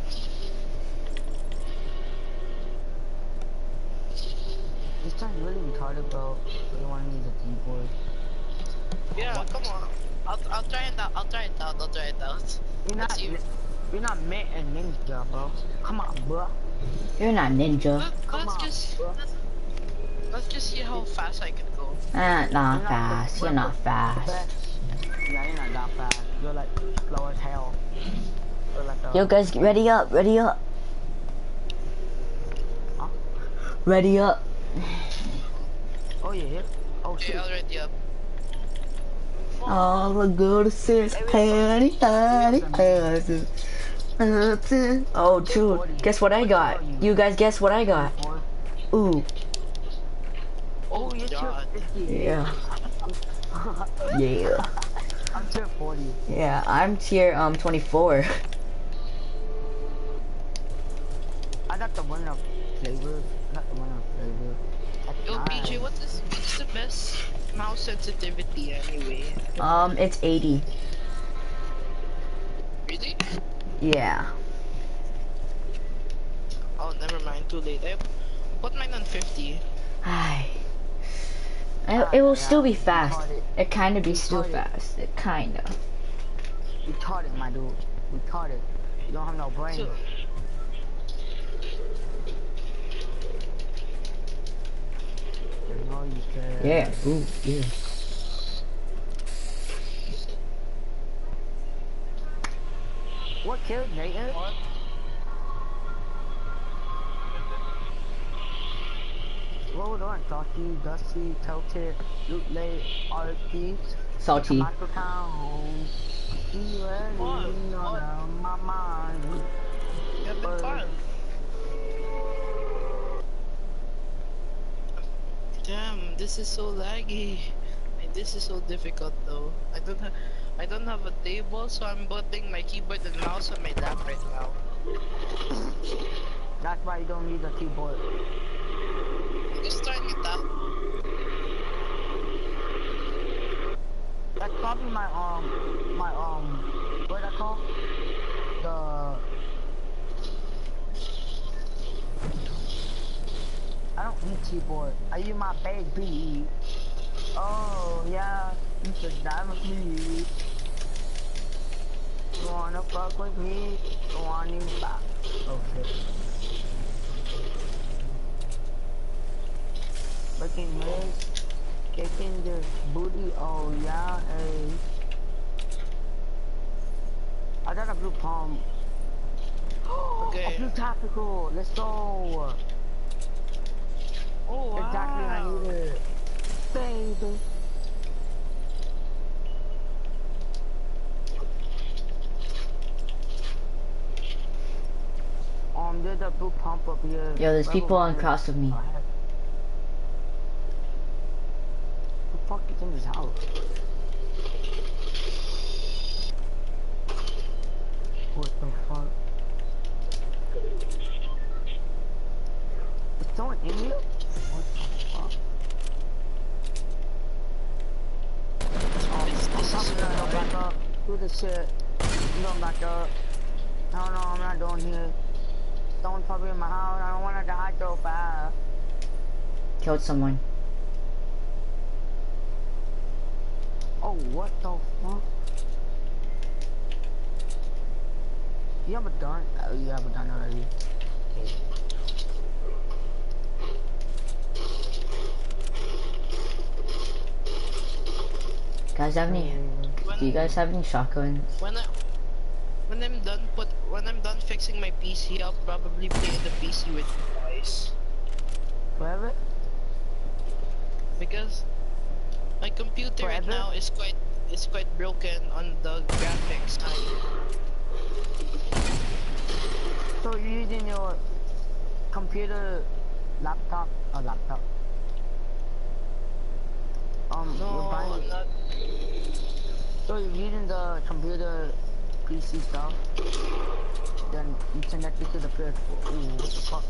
This guy's really retarded, bro. So you want to use a keyboard? Yeah, What? come on. I'll I'll try it out. I'll try it out. I'll try it out. You're not. Let's see. You're not meant a ninja, bro. Come on, bro. You're not ninja. Let, Come let's on, just bro. let's, let's just see how fast I can go. Ah, not You're fast. the- You're not the fast. best. Yeah, you're not that fast. You're like slow as hell. You're like a. Yo, guys, ready up. Ready up. Huh? Ready up. Oh, you hit? Oh, Okay, shit. already up. All the good sis, patty, patty, patty. Oh, true. Guess what I got? You guys guess what I got? Four. Ooh, Oh, you're tier God. fifty. yeah, yeah, I'm tier forty. yeah. I'm tier um twenty-four. I got the one of flavor. I got the one of flavor. That's Yo, nice. P J, what is what's the best mouse sensitivity anyway? Um, it's eighty. Really? Yeah. Oh, never mind. Too late. I put mine on fifty. Ay. It, Ah, it will yeah, still be fast. retarded. It kinda be still Retarded. fast. It kinda. Retarded, my dude. Retarded. You don't have no brain. So, You know you can. Yeah. Ooh, yeah. What killed Nathan? what? Roll on, Salty, Dusty, Tilted, Loot Late, R P, Salty. Tomato Town. See you ready What? What? on my mind. Get the Uh, car. Damn, this is so laggy. And this is so difficult though. I don't have I don't have a table, so I'm putting my keyboard and mouse on my lap right now. That's why you don't need a keyboard. Just trying it out. That's probably my um my um what I call the I don't need keyboard. I use my baby. Oh yeah, you should die with me. You wanna fuck with me? You wanna fuck? Oh shit. Looking legs, kicking this booty. Oh yeah, hey. I got a blue palm. Okay. A blue topical. Let's go. Oh wow. Exactly what I needed. Baby. Um, there's a blue pump up here. Yo, there's Level people on one. cross with me. Who the fuck is in this house? What the fuck? Is someone in here? What the fuck? This, this is I'm gonna go back annoying. up. Do the shit. I'm going back up. No, no, I'm not doing here. Someone probably in my house. I don't wanna die so fast. Killed someone. Oh, what the fuck? You have a gun? Oh, you have a gun already. Okay. Guys, have any? Mm, Do you guys have any shotguns? When I when I'm done put when I'm done fixing my P C, I'll probably play the P C with you guys. Forever? Because my computer right Forever? now is quite is quite broken on the graphics side. So you're using your computer, laptop, or laptop? Um, No, you're buying, I'm not. so you're using the computer P C stuff, then you connect it to the P S four. Ooh, what the fuck?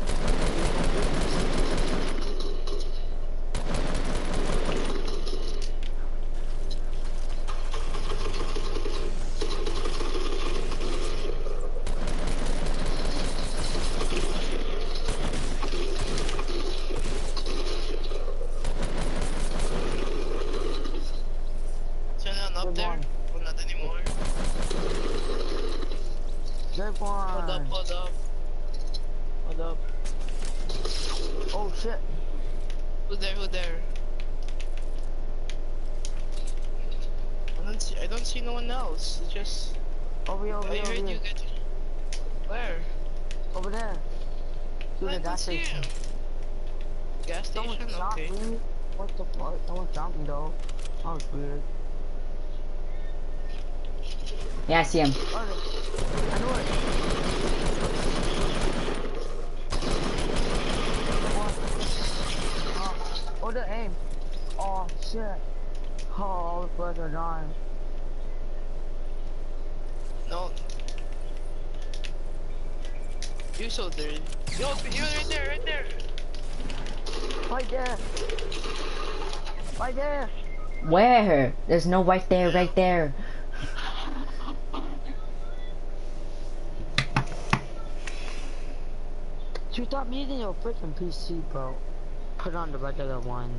So none up Good there? one. Well, not anymore. Good one. Hold up, hold up. Hold up. Oh shit. Who there, who there? I don't see, I don't see no one else. It's just, Over here, over I here, over heard you here. get, where? Over there. To I the don't gas see station. him. Gas Someone station? shot Okay. me. What the fuck? Someone shot me though. That was weird. Yeah, I see him. Oh, the- I knew it. Oh, oh, the aim. Oh shit. Oh, all the birds are dying. No. You so dirty. Yo, you're right there, right there. Right there. Right there. Where? There's no right there, right there. You stop using your freaking P C, bro. Put on the regular one.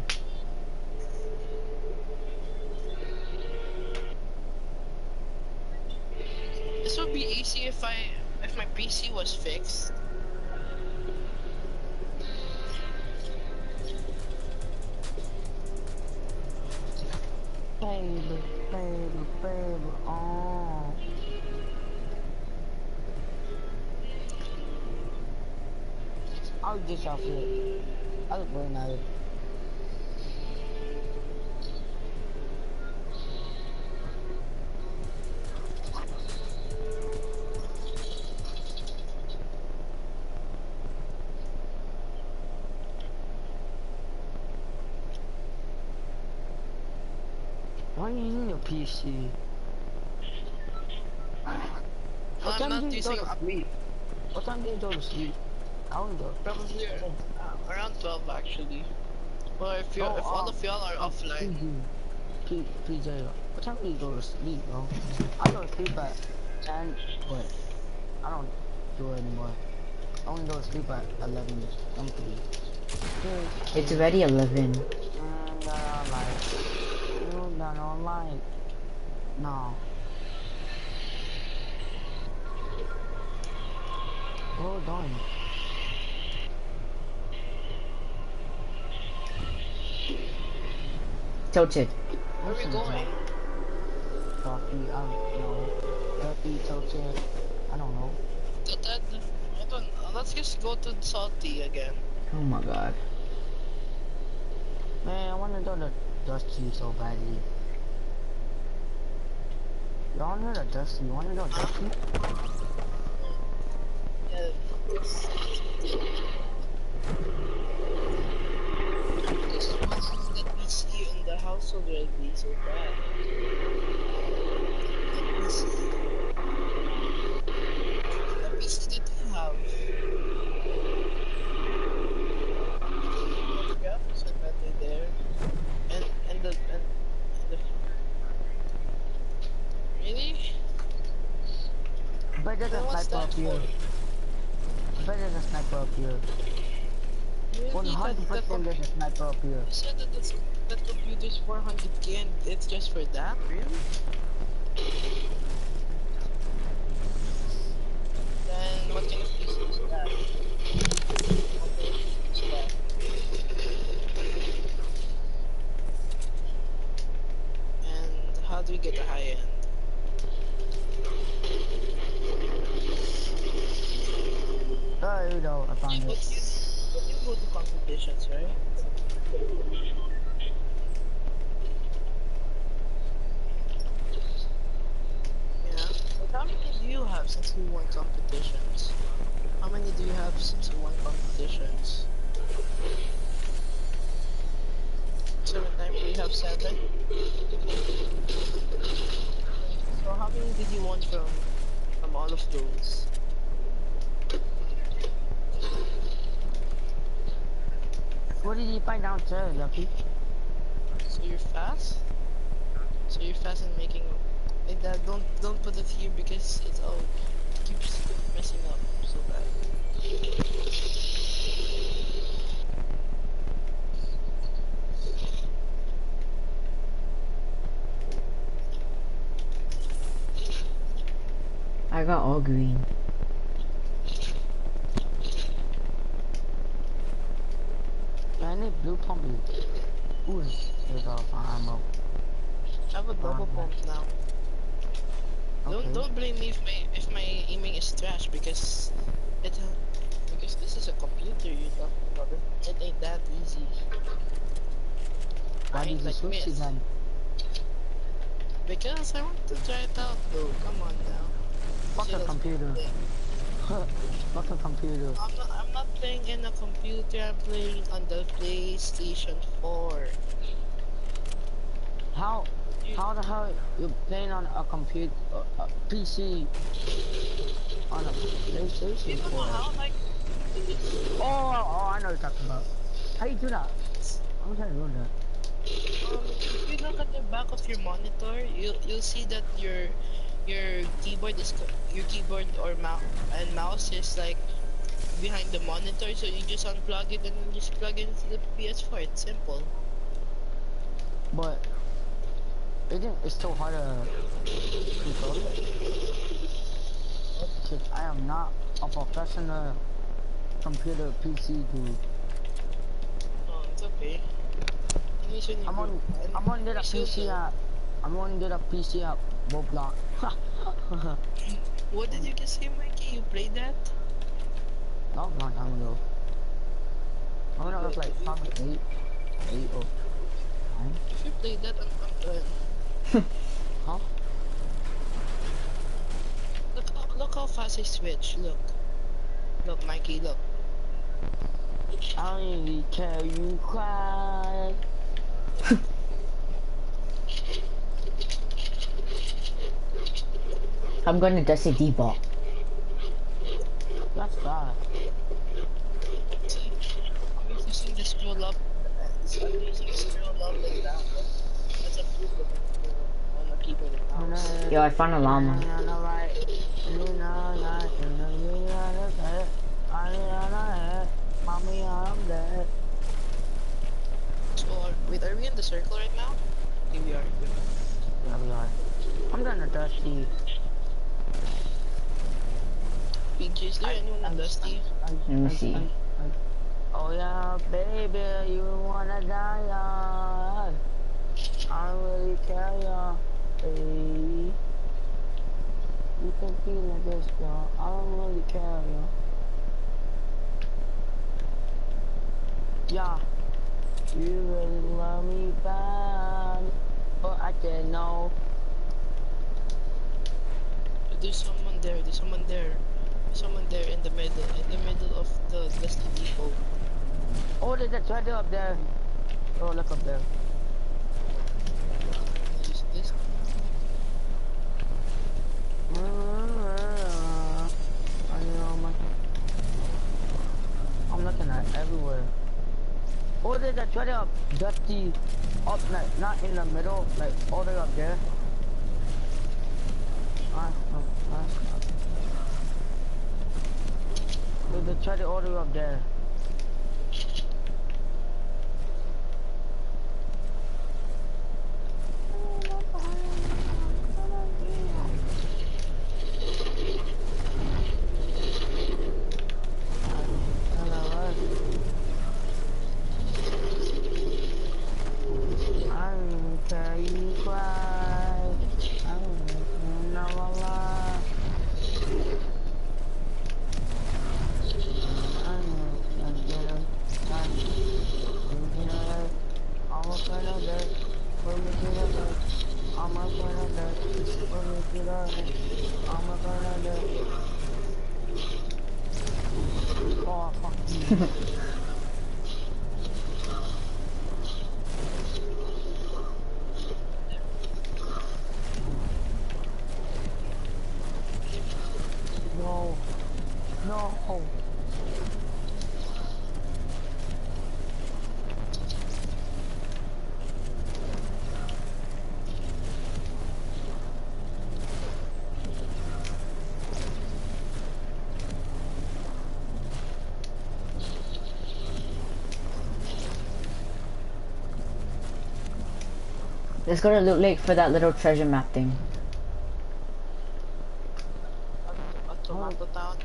This would be easy if I if my P C was fixed. Baby, baby, baby, oh. I'll get off it. I look very nice. Why are you using your P C? What I'm time not do you go using to a sleep? What time do you go to sleep? I don't go. probably uh, around twelve actually. Or if you Oh, if all um, of y'all are offline. P G. P, PJ, what time do you go to sleep, bro? I go to sleep at ten, but I don't do it anymore. I only go to sleep at eleven. I'm free. It's already eleven. And then I'm like, you not online. No. Hold on. Tilted. Where are we going? Coffee, I don't know. Coffee, tilted, I don't know. That, that, I don't know. Let's just go to Salty again. Oh my god. Man, I wanna go to Dusty so badly. You wanna go to Dusty? You wanna go to Dusty? Yeah. This, this one that we see in the house already so bad. Let me see. Let me see that you have. The graphics are better there. And and the and, and the really? But there's Then a what's sniper that up here. for? But there's a sniper up here. One Really? hundred That, that, percent there's a sniper up here. you said that that's, that computer's four hundred K and it's just for that? Really? Then what kind of P C is that? What kind of P C is that? And how do we get the high end? Oh, you know, I found But it. you, but you go to competitions, right? Yeah. But how many do you have since you won competitions? How many do you have since you won competitions? Seven times we have seven. So how many did you want from from all of those? What did you find downstairs, Yucky? So you're fast? So you're fast in making like that. Don't don't put it here because it's all keeps messing up so bad. I got all green. Man, they blue pump is. Ooh, there's all fine ammo. I have a double pump now. Okay. Don't don't blame me if my if my aiming is trash because it uh, because this is a computer you're talking about. It, it ain't that easy. Why I did ain't you like switch it myth. then? Because I want to try it out though. Come on now. Fuck See, a that's computer. the thing. Fuck a computer. I'm not I'm not playing in a computer. I'm playing on the PlayStation four. How how the hell you playing on a computer, uh, a P C, on a PlayStation You don't know four? how like Oh, oh, I know what you're talking about. How you do that? I'm trying to do that. um, if you look at the back of your monitor, you you'll see that your your keyboard is co- your keyboard or mouse and mouse is like behind the monitor, so you just unplug it and then just plug it into the P S four. It's simple. But isn't it so hard to control it? Because I am not a professional computer P C dude. Oh, it's okay. And you shouldn't I'm on improve. And I'm on the you P C still- app. I'm on the P C app Roblox. What did you just say, Mikey? You played that? Not long time ago. I when I was like probably eight, eight or nine. If you played that, I'm, I'm done. Huh? Look how, look how fast I switch. Look. Look, Mikey, look. I only care you cry. I'm going to Dusty D-Ball. That's bad. See, I'm using the scroll up. uh, I'm using the scroll up like that. That's a improvement on the keyboard and mouse. Yo, I found a llama. Mommy, I'm dead. So, are, wait, are we in the circle right now? Okay, we are. Good. Yeah, we are. I'm gonna dusty. P J, is there anyone on Dusty? Let me see. Oh yeah, baby, you wanna die? Yeah. I don't really care, yeah. Hey. You can feel like this, girl. I don't really care, yeah. Yeah. You really love me bad, but I didn't know. There's someone there. There's someone there. There's someone there in the middle. In the middle of the Dusty Depot. Oh, there's a treasure up there. Oh, look up there. Is this? I know, man. I'm looking at everywhere. Oh, there's a treasure up, Dusty, up, like, not in the middle, like, all the way up there. Ah, no, ah, ah. There's a treasure all the way up there. Oh, fuck you. No. No. Let's go to Loot Lake for that little treasure map thing. A, a tomato town.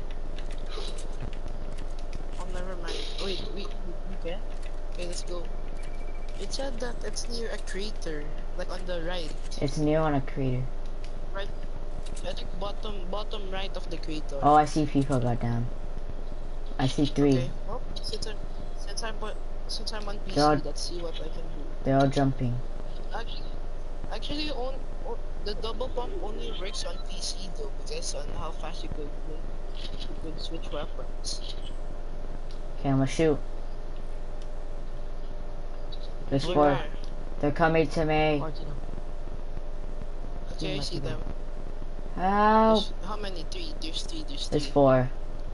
Oh, never mind. Wait, we, we, we can? Okay, let's go. It said that it's near a crater, like on the right. It's near on a crater. Right. I think bottom, bottom right of the crater. Oh, I see people, goddamn. I see three. Okay. Well, since I'm, since I'm, since I'm on P C, God. let's see what I can do. They're all jumping. Actually, actually, on, on the double pump only works on P C though, because on how fast you could, you could switch weapons. Okay, I'm gonna shoot. There's Where four. are? They're coming to me. Or to them. Okay, I see them. Help! There's, how many? Three. There's three. There's three. There's four.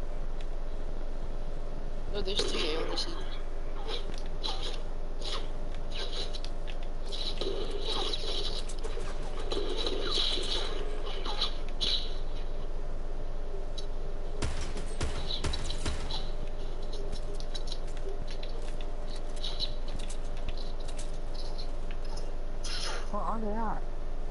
No, there's three. I only see. fuck are they at?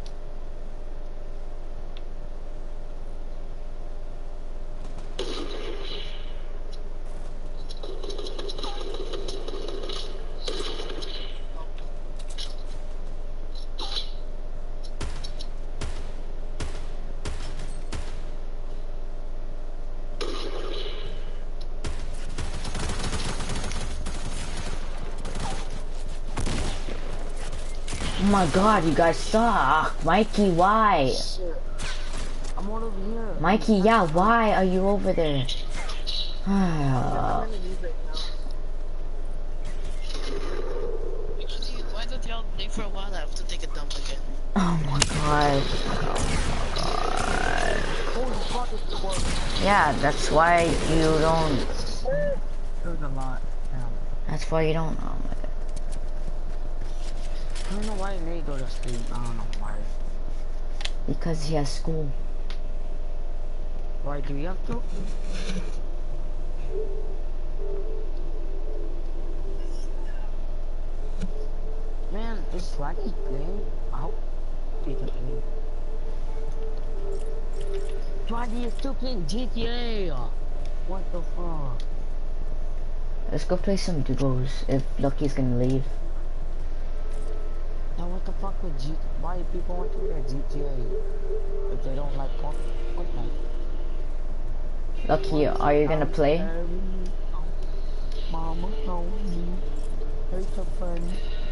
Oh my god, you guys suck. Mikey, why? Shit. I'm all over here. Mikey, yeah, why are you over there? I'm gonna leave right now. Actually, why don't y'all play for a while? I have to take a dump again. Oh my god. Holy fuck, it's working. Yeah, that's why you don't. There's a lot. Damn. That's why you don't. Oh my god. I don't know why you need to go to sleep. I don't know why. Because he has school. Why do you have to? Man, it's laggy playing. I hope they can play. Why do you still playing G T A? What the fuck? Let's go play some duos if Lucky's gonna leave. Now what the fuck with G? Why do people want to play G T A if they don't like Fortnite? Lucky, are you gonna play? Mama told me, it's a friend.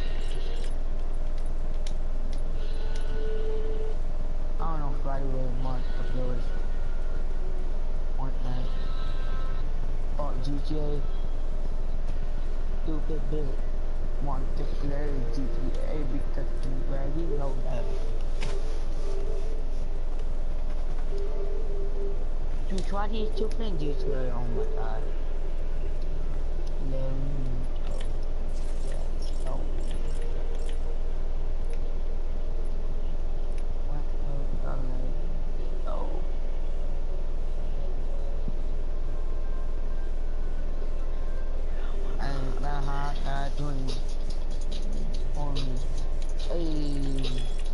I don't know if Friday really much, but there was Fortnite. Oh, G T A. Stupid bitch. Want to play G T A because you already know that. You try to still playing G T A, oh my god. No. No. What the hell? No. And my heart got doing on me. Hey.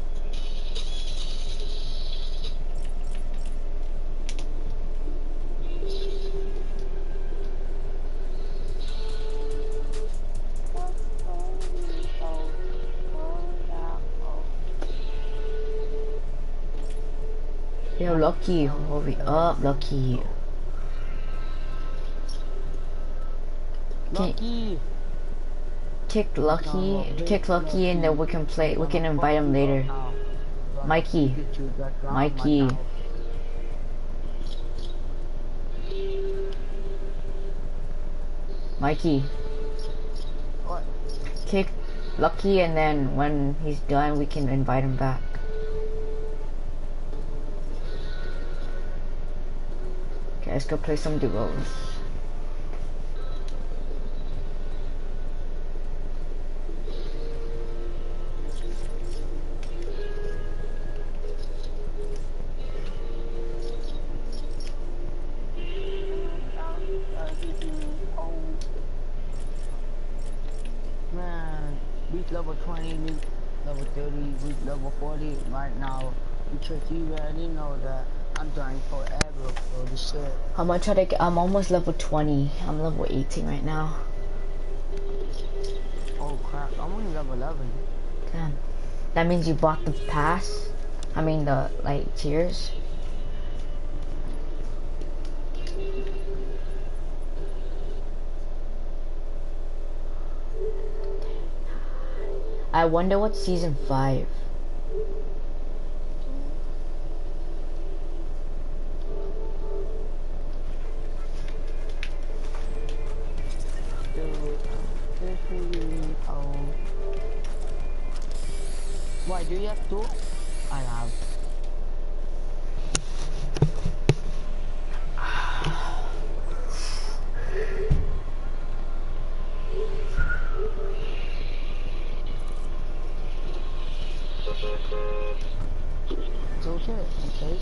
Yo, Lucky, hurry up, Lucky. Can Lucky. kick Lucky, kick Lucky, and then we can play. We can invite him later. Mikey, Mikey. Mikey, What? kick Lucky, and then when he's done, we can invite him back. Okay, let's go play some duos. Man, reach level twenty, reach level thirty, reach level forty right now. Because you already know that I'm trying forever for this shit. How much are they? I'm almost level twenty. I'm level eighteen right now. Oh crap, I'm only level eleven. Damn. That means you bought the pass? I mean the, like, tiers? I wonder what season five. Why do you have two? I have. It's okay, okay.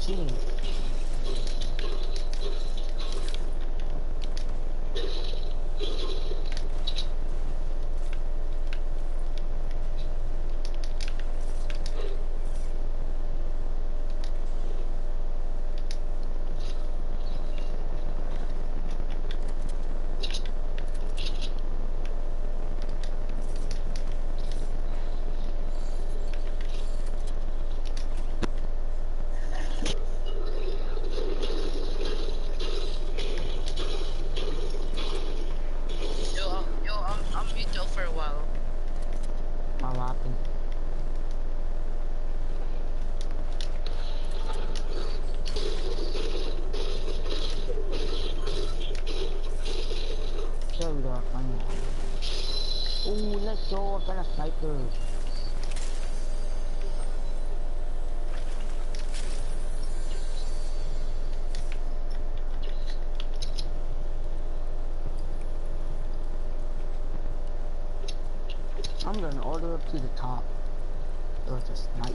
cheating. Yo, uh, yo, I'm I'm mute yo for a while. I'm laughing. There we go, funny. Ooh, let's go, I found a sniper. I'm going all the way up to the top. It was a snipe.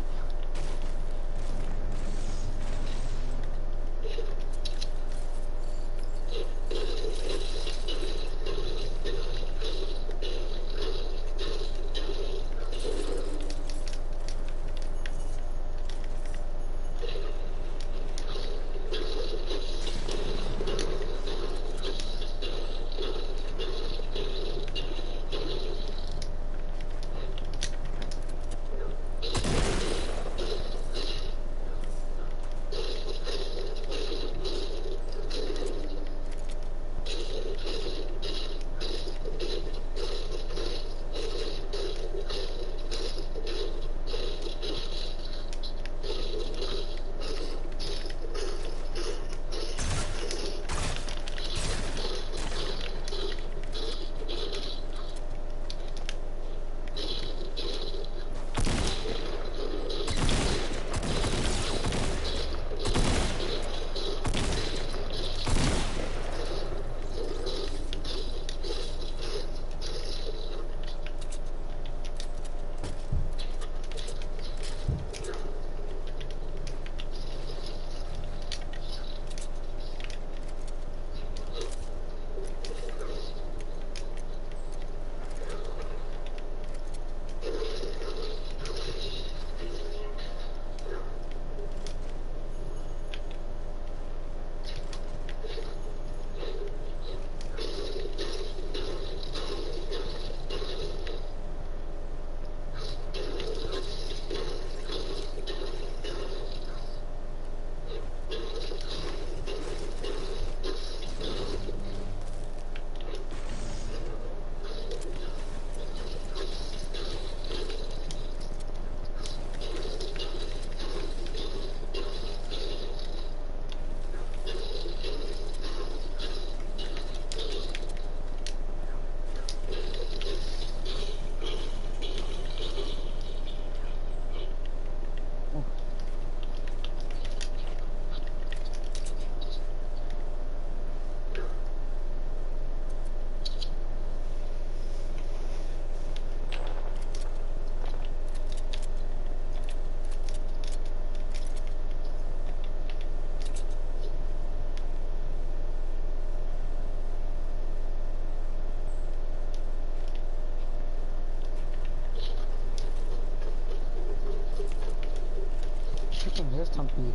There's Tumpy.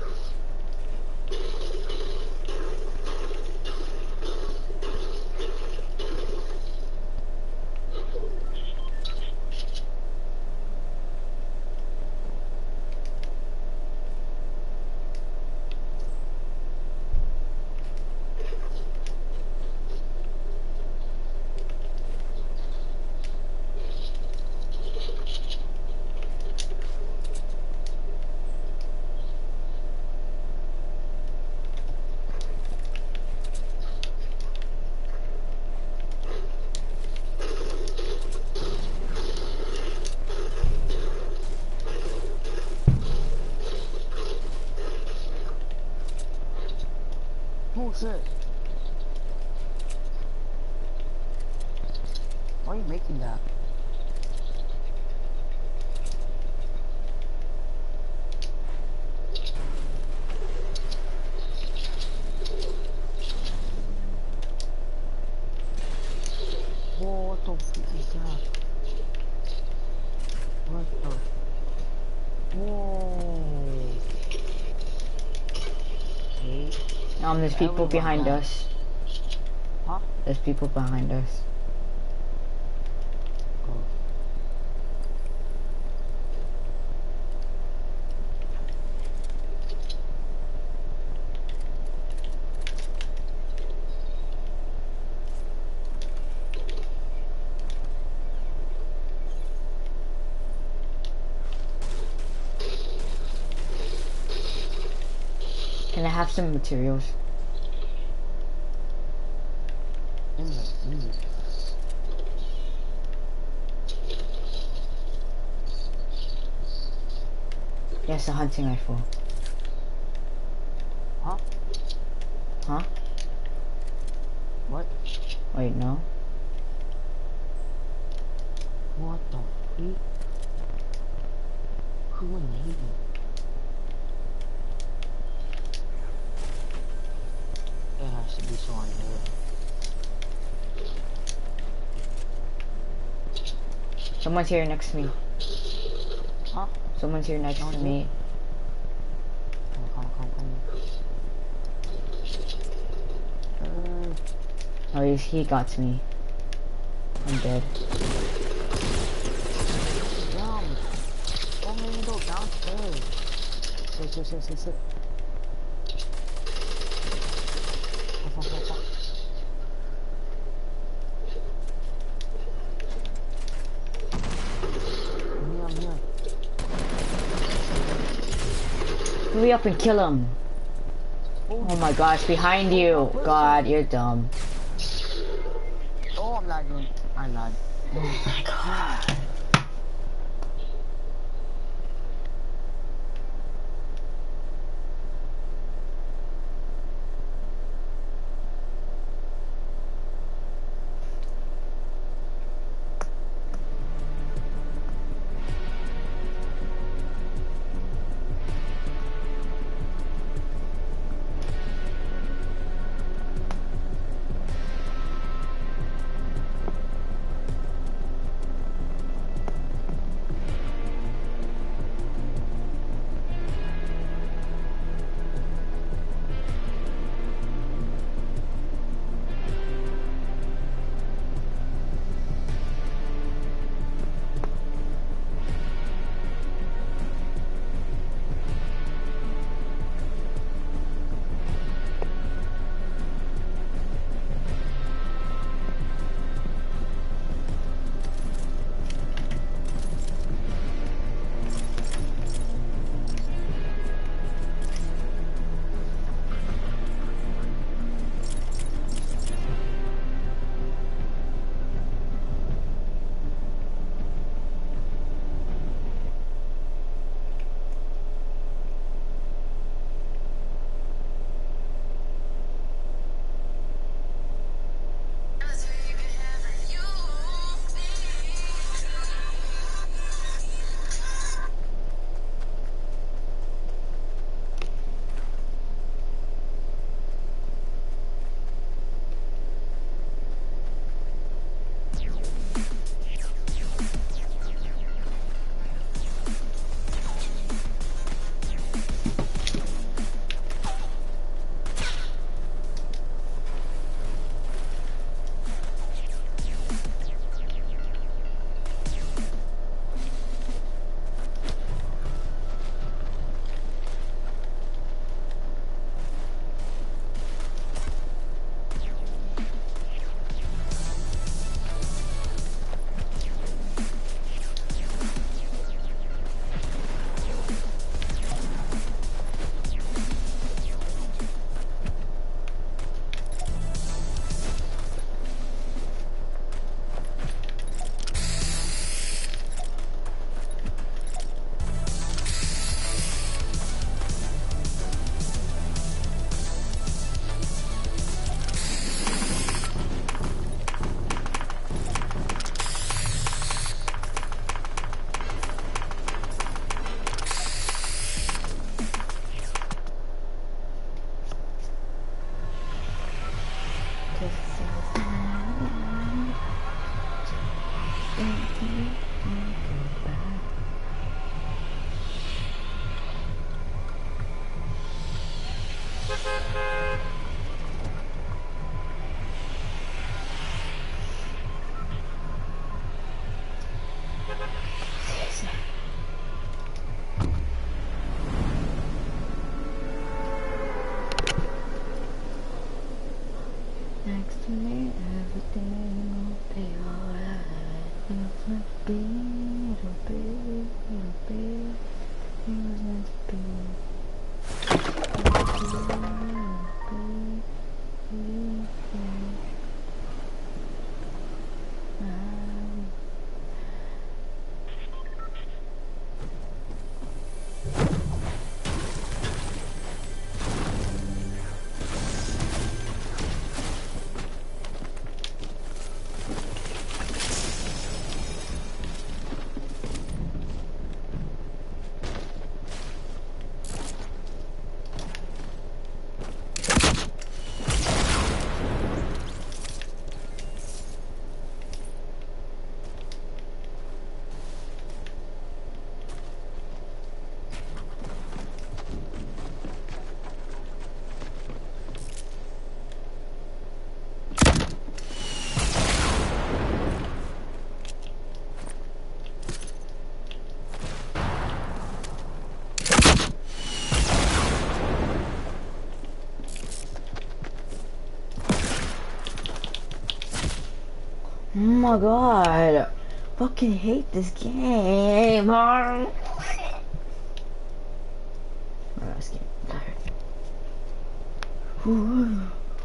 Oh shit. Why are you making that? Whoa. Okay. Um, there's people Everyone behind died. us. Huh? There's people behind us. Go. Can I have some materials? In the music. Yes, a hunting rifle. Huh? Huh? What? Wait, no. What the freak? Who made it? There has to be someone here. Someone's here next to me. Huh? Someone's here next Someone's to here? me. Come, come, come, come. Uh, Oh, he's, he got me. I'm dead. damn. Don't make me go downstairs. Sit, sit, sit, sit, sit. Fuck, fuck, fuck, fuck. I'm here, I'm here. Hurry up and kill him. Oh my gosh, behind you. God, you're dumb. Oh, I'm lagging. I lag. Oh my god. my god. Fucking hate this game. Oh, this game. Ooh.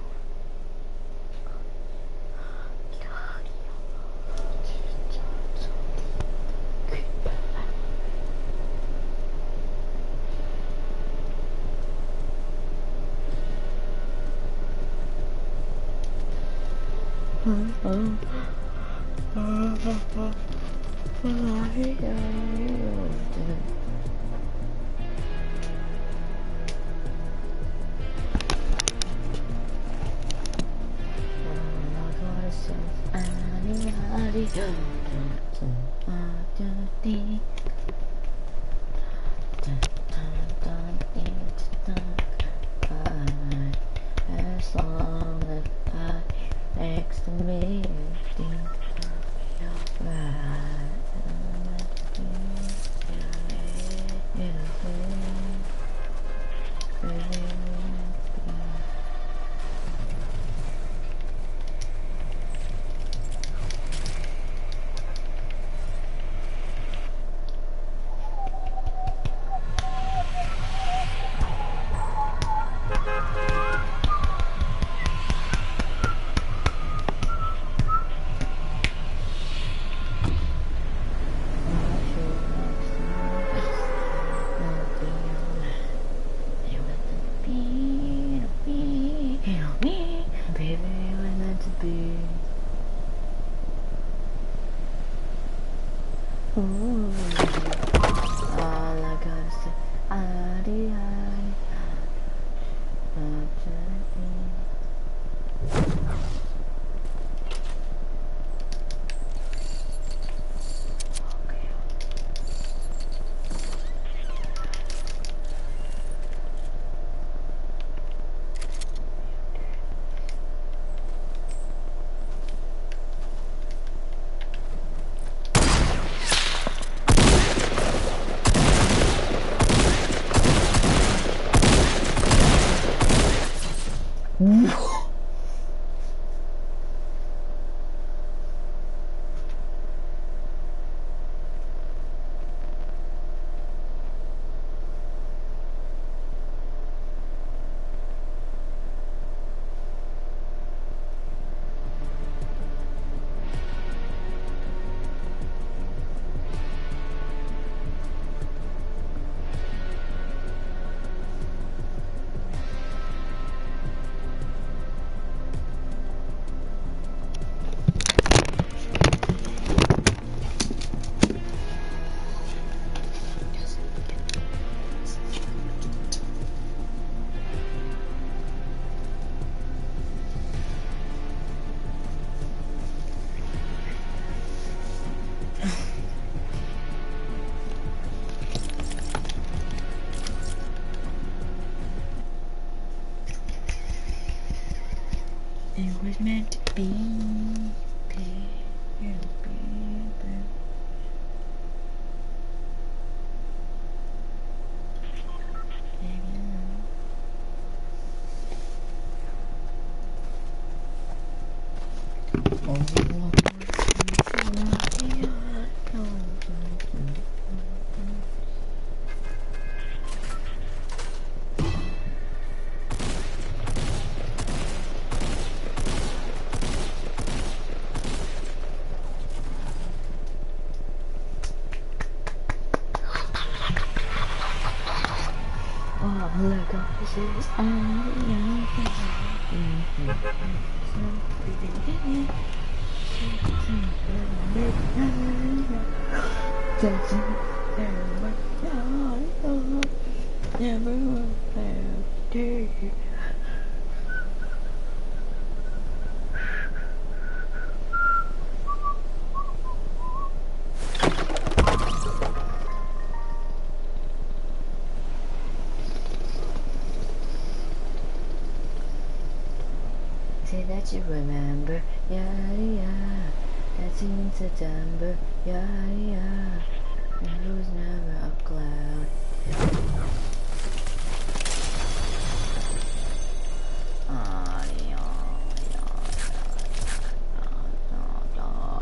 As long as I next to me, ooh, all I gotta say, adi, adi, it was meant to be, be, be, be. Say that you remember, yeah, yeah. That's in September, yeah, yeah. And it was never a cloud. Ah, yeah, yeah, yeah, yeah, yeah.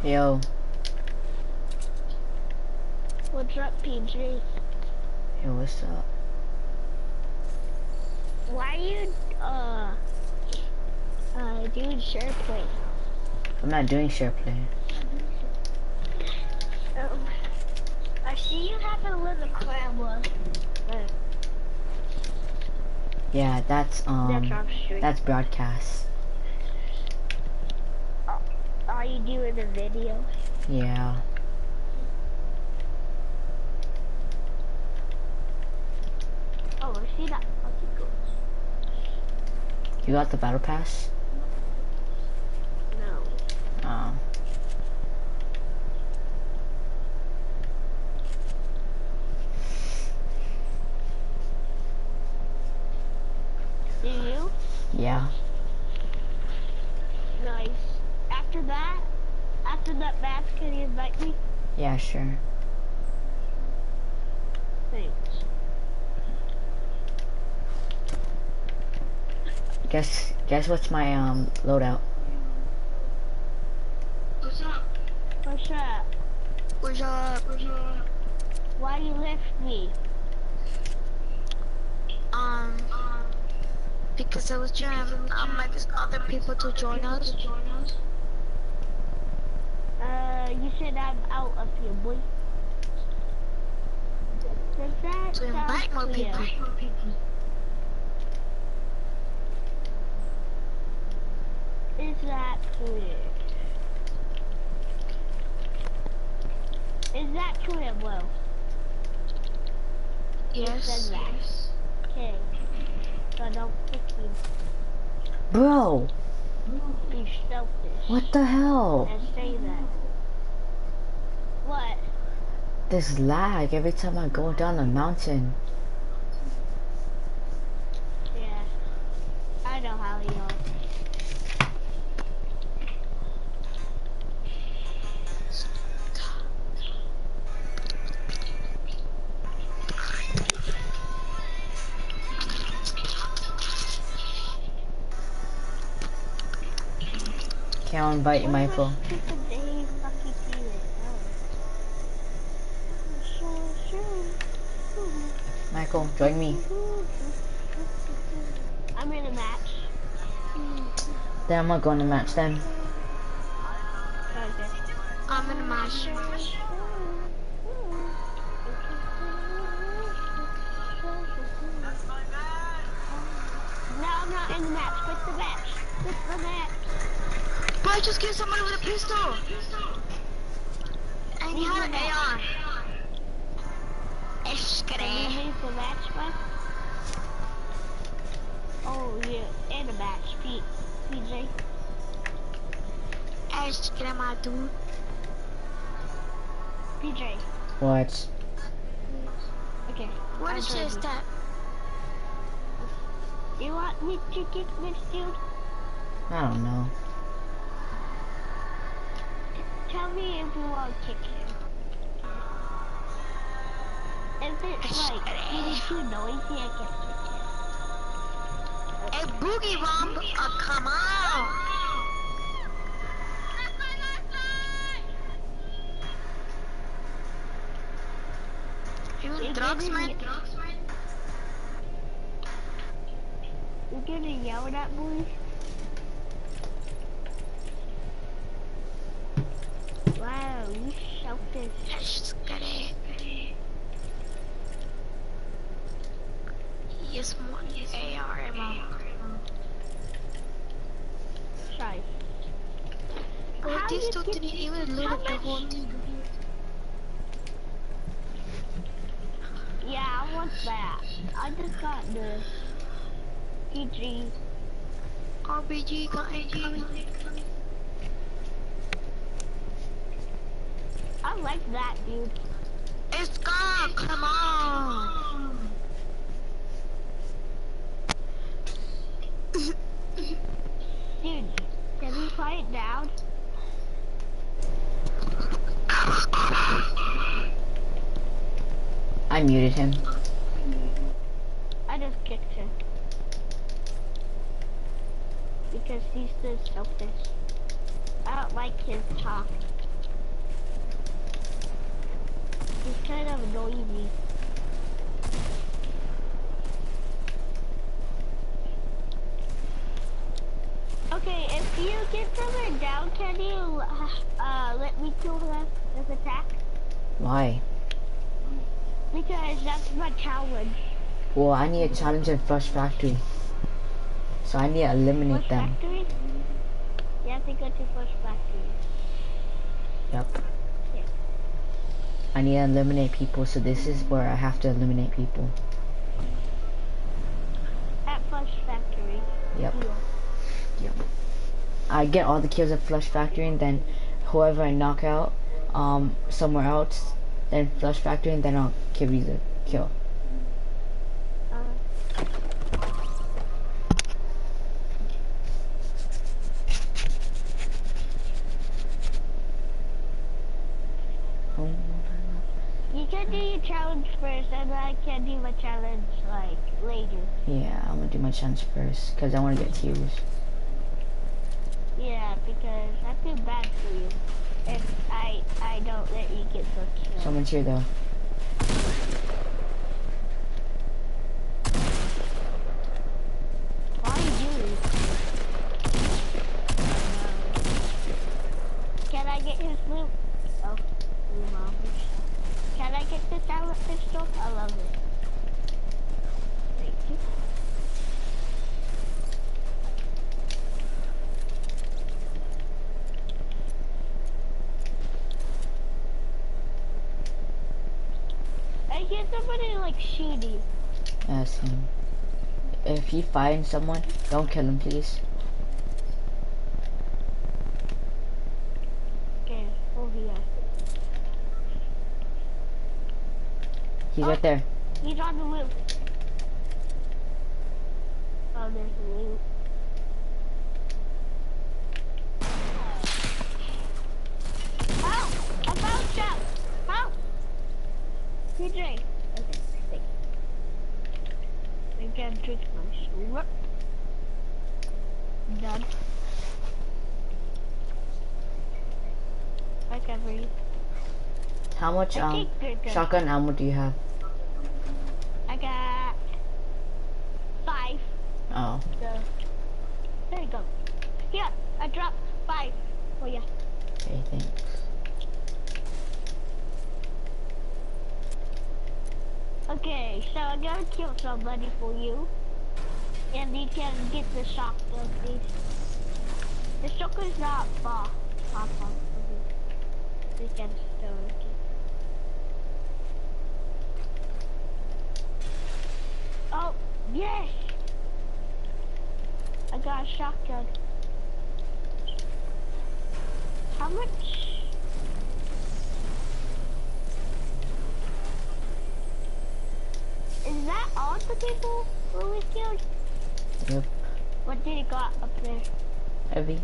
Yo, What's up, P J? yo, what's up? Why you, uh, uh, doing share play? I'm not doing share play. Um, I see you have a little camera. Uh, Yeah, that's um, that's on stream. that's broadcast. Are you doing a video? Yeah. Oh, I see that. Okay, cool. You got the battle pass? No. Oh. Do you? Yeah. Nice. After that, after that match, can you invite me? Yeah, sure. Thanks. Guess guess what's my um loadout? What's up? What's up? What's up? What's up? Why you left me? Um, because I was trying to um, like this other people to join us. Uh, you said I'm out of here, boy. Does that To sound invite more clear? people. Is that clear? Is that clear, Will? You Yes. said that. Okay. So don't pick you. Bro, You selfish. what the hell? And say that. What? This lag every time I go down the mountain. Yeah. I know how you are. Can't invite you, Michael. Michael, join me. I'm in a match. Then I'm not going to match them. Okay. I'm in a match. No, I'm not in the match. Quit the match. Quit the match. But I just killed somebody with a pistol. And he had an A R. Can you leave the match, bud? Oh, yeah, in a match, P PJ. Escrema, dude. P J. What? Okay. What I'll is join this you. that? You want me to kick this dude? I don't know. Tell me if you want to kick him. If it's like getting too noisy, I can kick him. Hey, Boogie Bomb, uh, come on. You You're drugs, man? getting- You're getting yelled at, boys? Wow, you selfish. Escrema. Yes, more A R ammo. Shy. But How this you dude get- didn't even loot how up the much- whole thing. Yeah, I want that. I just got the P G. R B G, got A G. I like that, dude. It's gone, come on. Dude, can we quiet down? I muted him. I just kicked him. Because he's so selfish. I don't like his talk. so easy. Okay, if you get someone down, can you uh, let me kill them with attack? Why? Because that's my challenge. Well, I need a challenge in Flush Factory. So I need to eliminate Flush them. Factory? You have to go to Flush Factory. Yep. Yeah. I need to eliminate people, so this is where I have to eliminate people. At Flush Factory. Yep. Yeah. Yep. I get all the kills at Flush Factory, and then whoever I knock out um, somewhere else, then Flush Factory, and then I'll give you the kill. Uh, Oh. you can do your challenge first, and I can do my challenge like later. Yeah, I'm gonna do my challenge first, because I want to get tears. Yeah, because I feel bad for you if I I don't let you get the kill. Someone's here, though. Why you? Can I get his loot? Oh, blue mom. Can I get the silent pistol? I love it. Thank you. I hear somebody like shooting. Ask him. If you find someone, don't kill him, please. Okay, over here. He's Oh. right there. He's on the loot. Oh, there's the loot. Help! I found shot! Help! P J. Okay, thank you. I can trick my sword. Done. I can breathe. How much I um think they're good. shotgun ammo do you have? I got five. Oh. So, there you go. Yeah, I dropped five. Oh yeah. Okay, thanks. Okay, so I'm gonna kill somebody for you. And you can get the shotgun, please. The shotgun's not far. Far, far. You can still get. Oh, yes! I got a shotgun. How much? Is that all the people who we killed? Yep. What did it got up there? Heavy.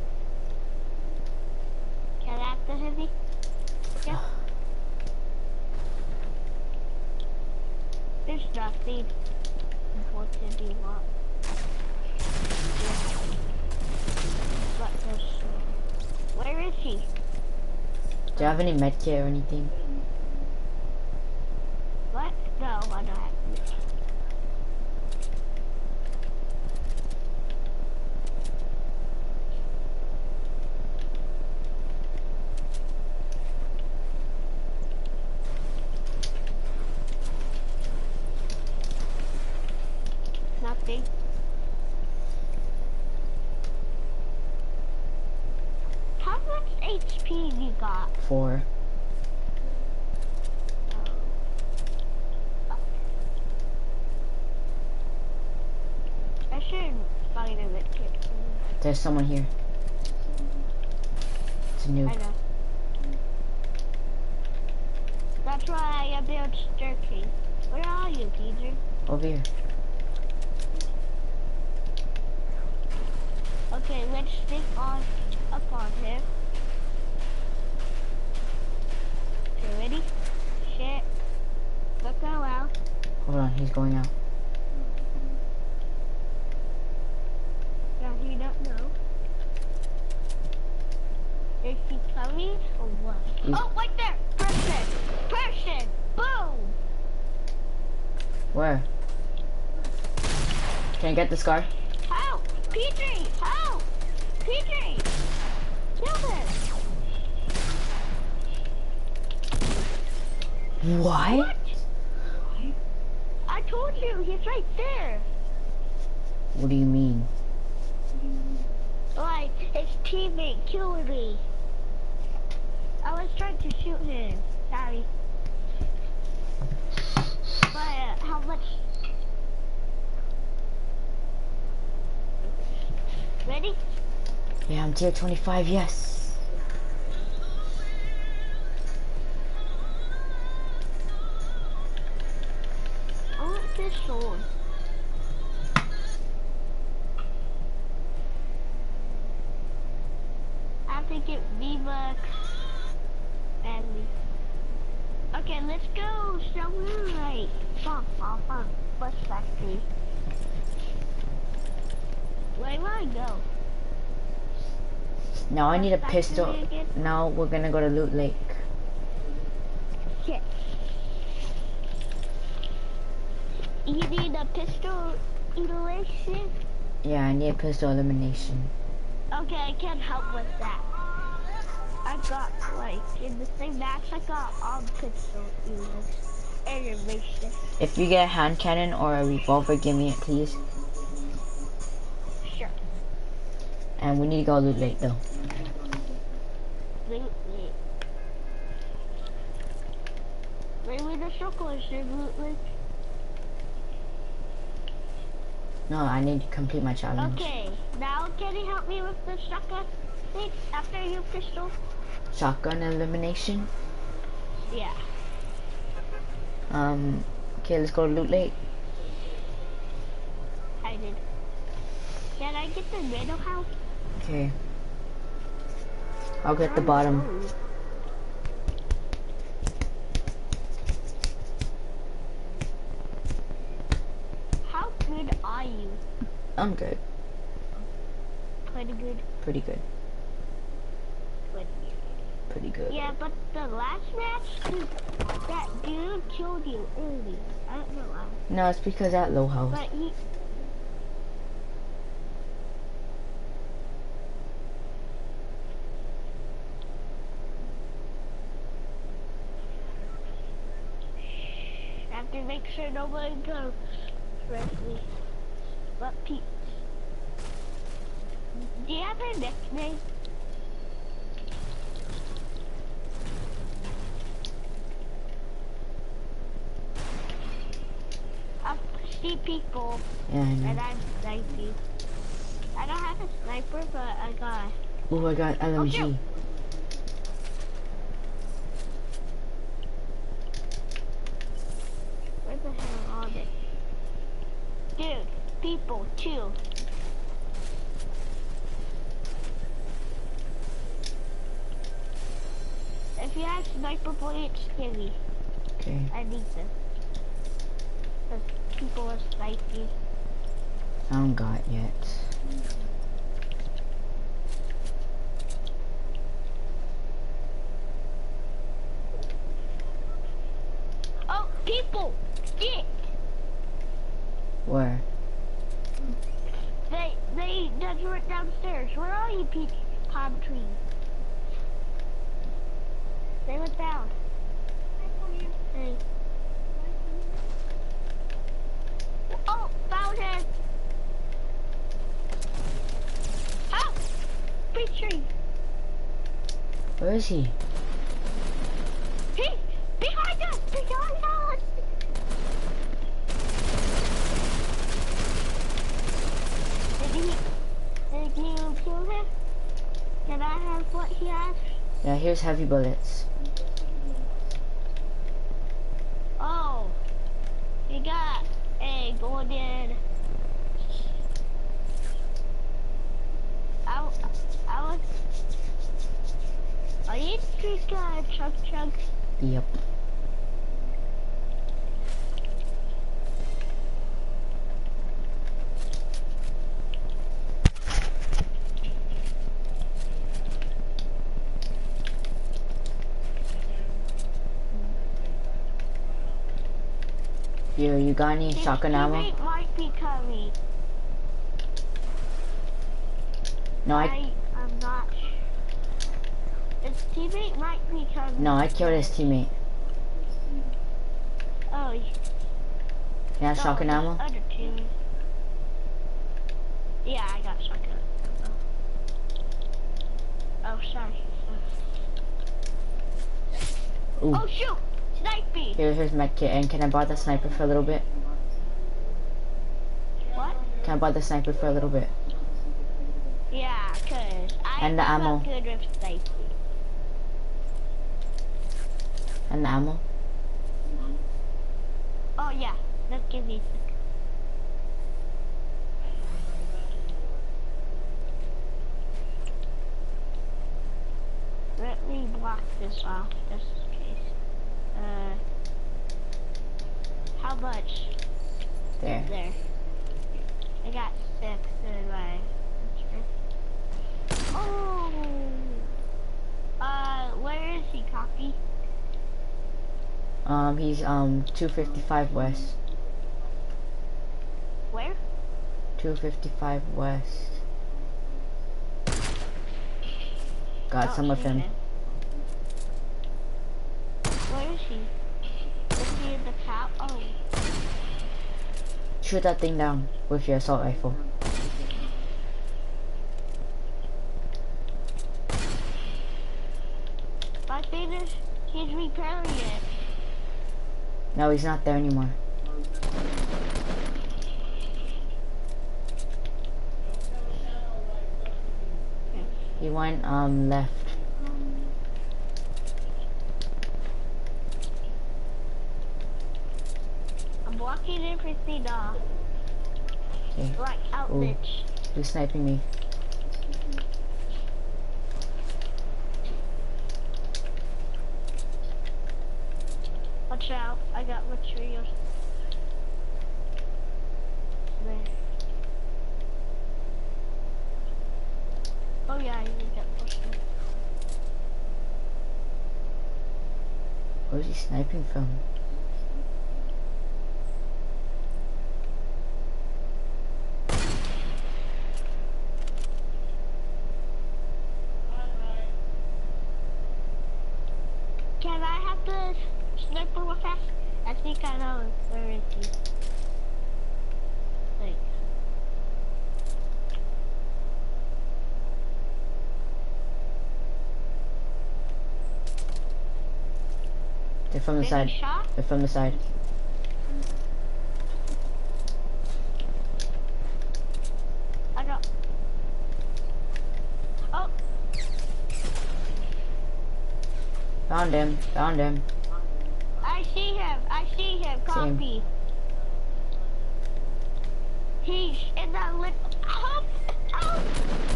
Can I have the heavy? Yeah. There's nothing important to want. But there's uh, where is he? Do you have any med kit or anything? What? No, I don't have it. Nothing. How much H P you got? Four. I should find a med kit. There's someone here. It's a I noob. know. That's why I built staircase. Where are you, Peter? Over here. Okay, let's stick on up on him. Okay, ready? Shit. Look around. Hold on, he's going out. Now he don't know. Is he coming or what? He's- Oh, right there! Person! Person! Boom! Where? Can I get the scar? Help! P J! Help! P J! Kill him! What? What? I told you, he's right there. What do you mean? Like, his teammate killed me. I was trying to shoot him. Sorry. But uh, how much? Ready? Yeah, I'm tier twenty-five, yes. I want this sword. I have to get V-Bucks badly. Okay, let's go somewhere like fun, fun, fun, bus factory. Where do I go? Now I need a Bus pistol. factory again? Now we're gonna go to Loot Lake. Shit. You need a pistol elimination? Yeah, I need a pistol elimination. Okay, I can help with that. I got, like, in the same match, I got all pistol elimination. If you get a hand cannon or a revolver, give me it, please. Sure. And we need to go Loot Lake though. Loot Lake. Maybe the circle should loot Lake. No, I need to complete my challenge. Okay, now can you help me with the shotgun thing after you pistol? Shotgun elimination. Yeah. Um. Okay, let's go to Loot Lake. I did. Can I get the middle house? Okay. I'll get the bottom. How good are you? I'm good. Pretty good. Pretty good. Pretty good. Pretty good. Yeah, but the last match, that dude killed you early. I don't know why. No, it's because at low house. But he... I have to make sure nobody goes correctly. But Pete... Do you have a nickname? I see people Yeah, I and know. I'm sniping. I don't have a sniper, but I got. Oh, I got L M G. shoot. Where the hell are they? Dude, people too. If you have sniper bullets, give me. Okay. I need them. Because people are sniping. I don't got yet. Oh, people! Shit! Where? They, they, that's right downstairs. Where are you, peach palm tree? They went down. Hey. Oh, found him! Help! Peach tree! Where is he? He, behind us! Behind us! Did he, did you kill him? Can I have what he has? Yeah, here's heavy bullets. Oh, he got a golden. I, I was. Are you just uh, chug chug? Yep. You, you got any His shotgun ammo? teammate might be coming. No, I, I, I'm not sure. His teammate might be coming. no, I killed his teammate. Oh, Can I have no, shotgun his ammo? Other team. Yeah, I got shotgun. Oh, sorry. Ooh. Oh shoot! Snipe me! Here, here's my kit, and can I borrow the sniper for a little bit? What? Can I borrow the sniper for a little bit? Yeah, cause I, And the I'm ammo. not good with sniping. And the ammo? Oh yeah, let's give me. Let me block this off just in case. Uh, how much? There. There. I got six in my. Oh. Uh, where is he? Copy. Um, he's, um, two fifty-five west. Where? two fifty-five west. Got Oh, some of him. okay. Where is he? Is he in the top? Oh. Shoot that thing down with your assault rifle. My thing is, he's repairing it. No, he's not there anymore. He went, um, left. I'm blocking everything off. Okay. Like outlets. Who's sniping me? Watch out, I got materials. There. Oh yeah, I need to get closer. Where's he sniping from? Can I have the sniper real fast? I think I know where is he. Wait. They're from the Big side. shot? They're from the side. I got. Oh, Found him. Found him. I see him. I see him. Copy. He's in that lit. Oh, oh.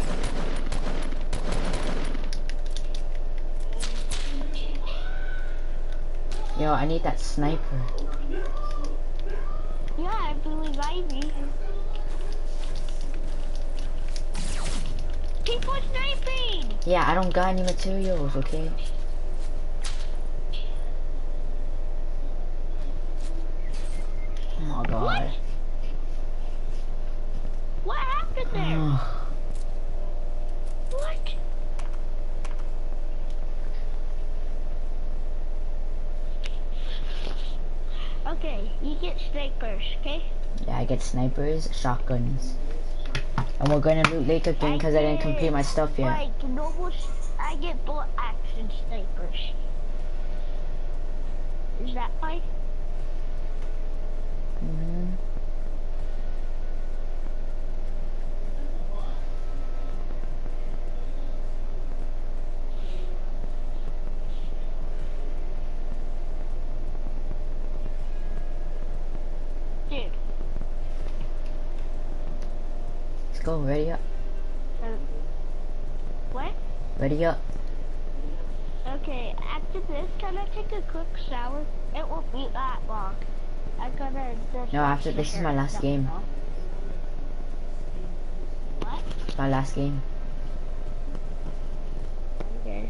Yo, I need that sniper. Yeah, I believe Ivy. People sniping! Yeah, I don't got any materials, okay? Oh my god. What happened there? What? Okay, you get snipers, okay? Yeah, I get snipers, shotguns. And we're gonna loot Lake again because I didn't complete my stuff yet. Like normal, s- I get bullet action snipers. Is that fine? Mm-hmm. Dude. Let's go, ready up. Um, what? Ready up. Okay, after this, can I take a quick shower? It won't be that long. I gotta just No, wash after the this is hair my and last stuff game. off. What? It's my last game. Okay.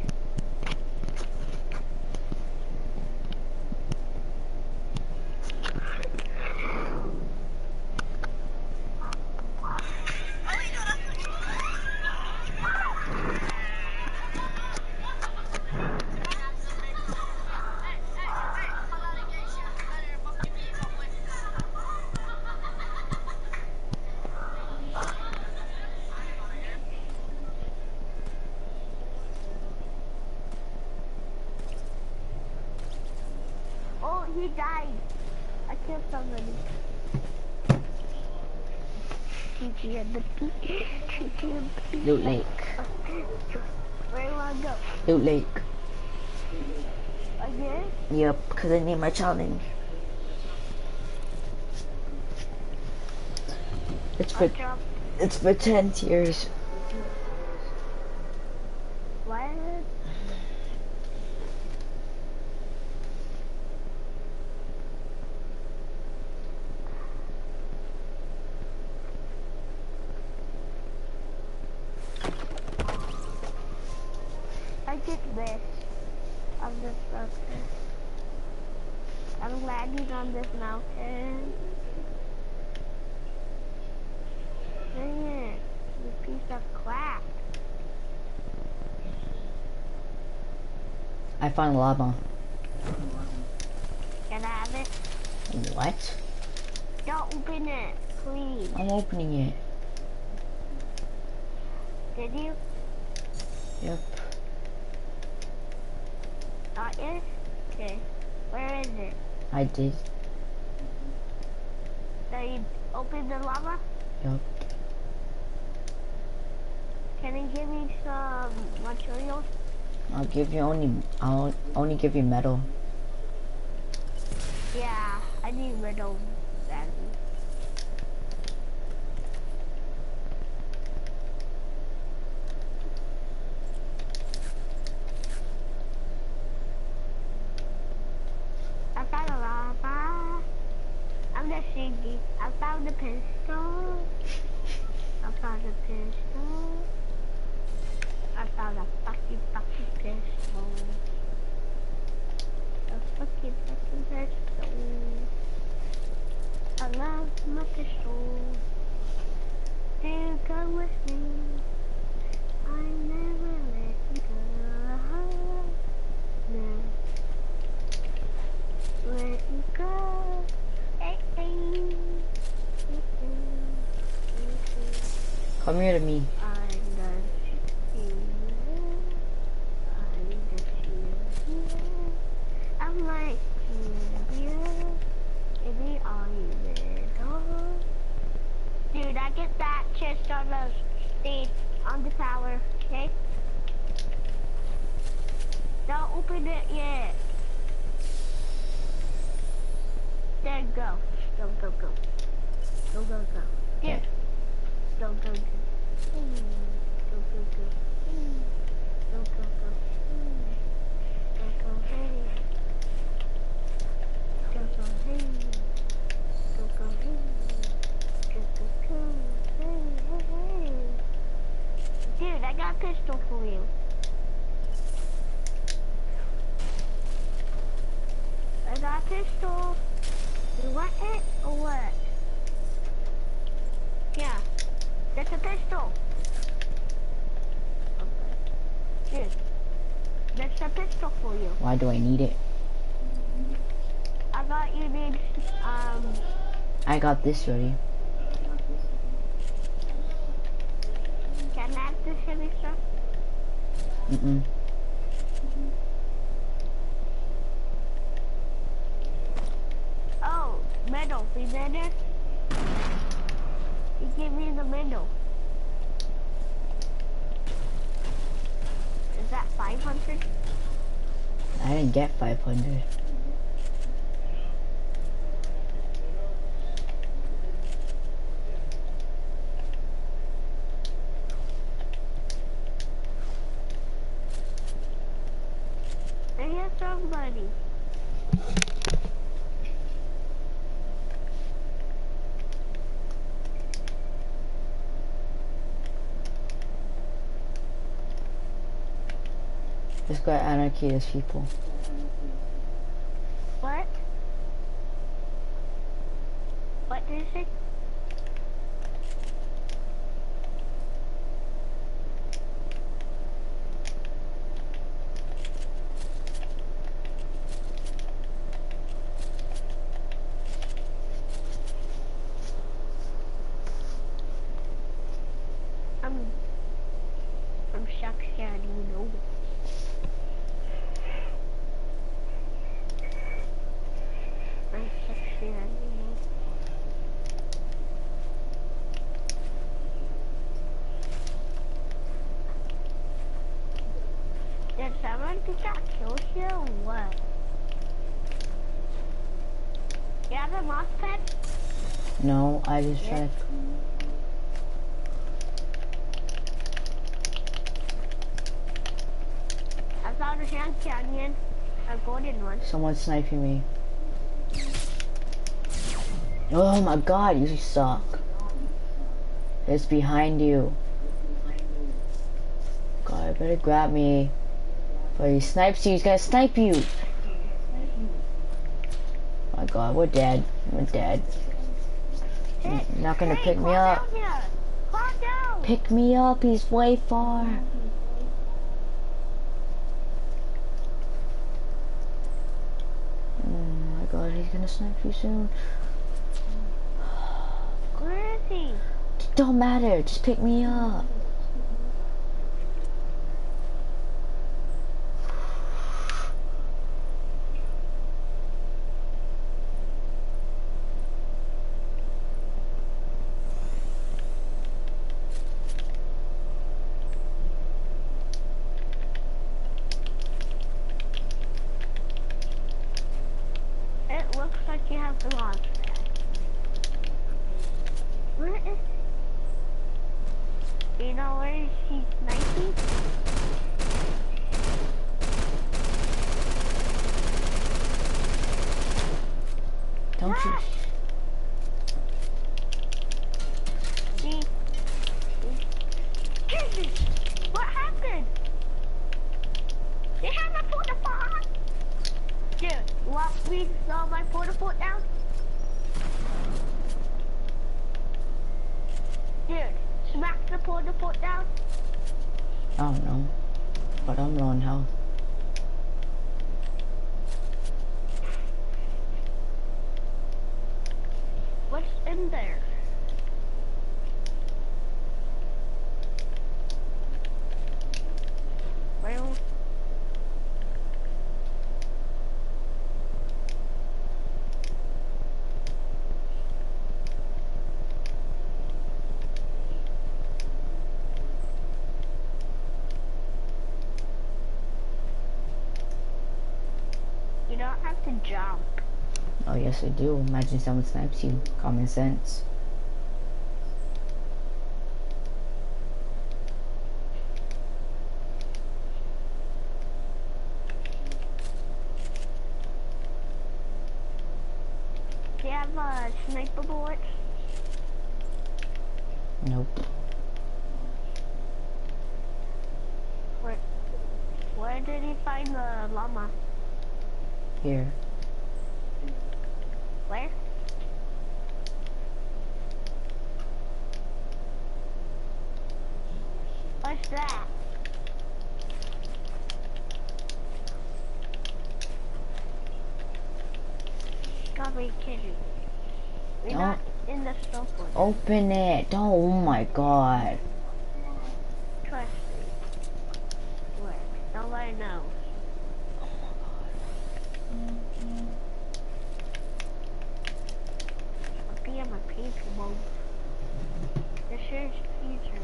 he died. I killed somebody. Kiki and the Kiki. Kiki and the Kiki. Loot Lake. Where do I go? Loot Lake. Again? Yep, because I named my challenge. It's for I dropped. it's for ten tiers. What? I did this on this mountain. I'm lagging on this mountain. Dang it, you piece of crap. I found lava. Can I have it? What? Don't open it, please. I'm opening it. Did you? Yep. Not yet? Okay. Where is it? I did. So you opened the lava? Yep. Can you give me some materials? I'll give you only I'll only give you metal. Yeah, I need metal badly. I found a lava. I'm just singing. I found a pistol. I found a pistol. I found a fucking fucking pistol. A fucking fucking pistol. I love my pistol. Do you come with me? I never let you go. No. Let you go. Hey, hey. Hey, hey. Hey, hey. Come here to me. I'm just here. I'm just here. I'm like here. Maybe I'm little. Dude, I get that chest on the stage, on the tower, okay? Don't open it yet. There you go. Go, go, go. Go, go, go. Here. Go, go, go. Hmm. Go, go, go. Hmm. Go, go, go. Hmm. Go, go, hey. Go, go, hey. Go, go, hey. Go, go, go. Hey, hey, hey. Dude, I got a pistol for you. I got a pistol. You want it or what? Yeah, that's a pistol. Okay. Dude, that's a pistol for you. Why do I need it? I thought you need, um... I got this already. Can I have this heavy stuff? Mm-mm. Oh, medal, see better? You give me the medal. Is that five hundred? I didn't get five hundred. I hear somebody. This guy anarchy is people. What? What did you say? I'm I'm shocked I didn't even know this. think that kills you or what? You have a mouse pad? No, I just Yeah. try to. I found a hand canyon, a golden one. Someone's sniping me. Oh my god, you suck. It's behind you. God, better grab me. But he snipes you, he's gonna snipe you. My god, we're dead. We're dead. Hey, You're not gonna hey, pick me calm up. down here. Calm down. Pick me up, he's way far. Oh my god, he's gonna snipe you soon. Where is he? It don't matter, just pick me up. It looks like you have the launch pad. Where is... You know where she's sniping? Don't you? Ah! See? Jesus! What happened? They have my porta-pot! Dude, you want me to throw my porta-pot down? Dude, smack the porta-pot down. I don't know. But I'm low on health. What's in there? Well, you don't have to jump. Oh yes I do. Imagine someone snipes you. Common sense. Do you have a sniper bullet? Nope. Where, where did he find the llama? Here. Where? What's that? Gotta be kidding me. We're Don't- not in the stove one. Open it. Don't. Oh my god. Trust me. Where? Nobody knows. I'll be on my paper mode. This is future.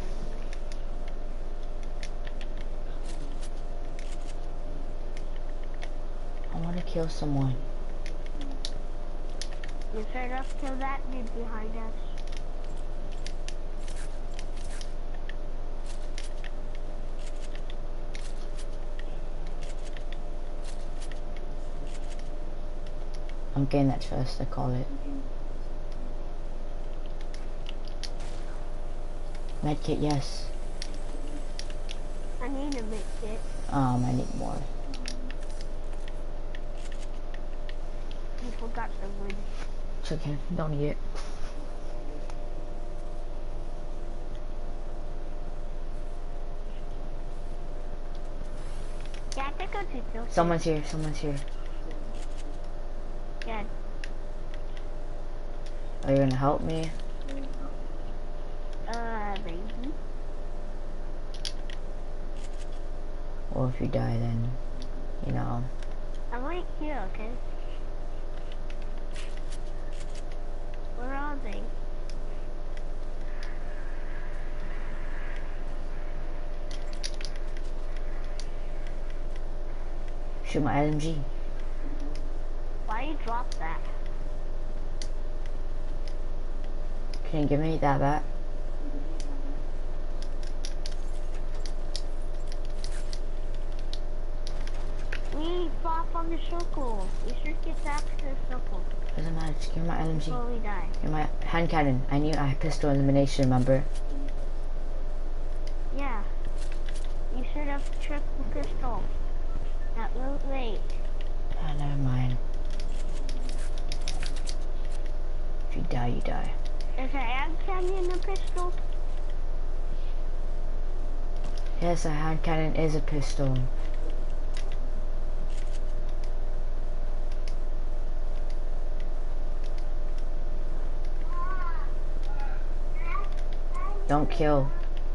I want to kill someone. You try to kill that dude behind us. I'm getting that chest, I call it. Medkit, yes. I need a mix it. Um, I need more. You forgot the wood. It's okay, don't need it. Yeah, I think I'll do this. Someone's here, someone's here. Yeah. Are you gonna help me? Uh, maybe. Or if you die then, you know. I'm right here, okay? Where are they? Shoot my L M G. Why you drop that? Can you give me that back? We fought from the circle. We should get back to the circle Doesn't matter, just give me my L M G. before we die. Give me my hand cannon. I knew I had pistol elimination, remember? Yeah. You should have tricked the pistol. That was late. Ah, never mind. If you die, you die. Is a hand cannon a pistol? Yes, a hand cannon is a pistol. Don't kill.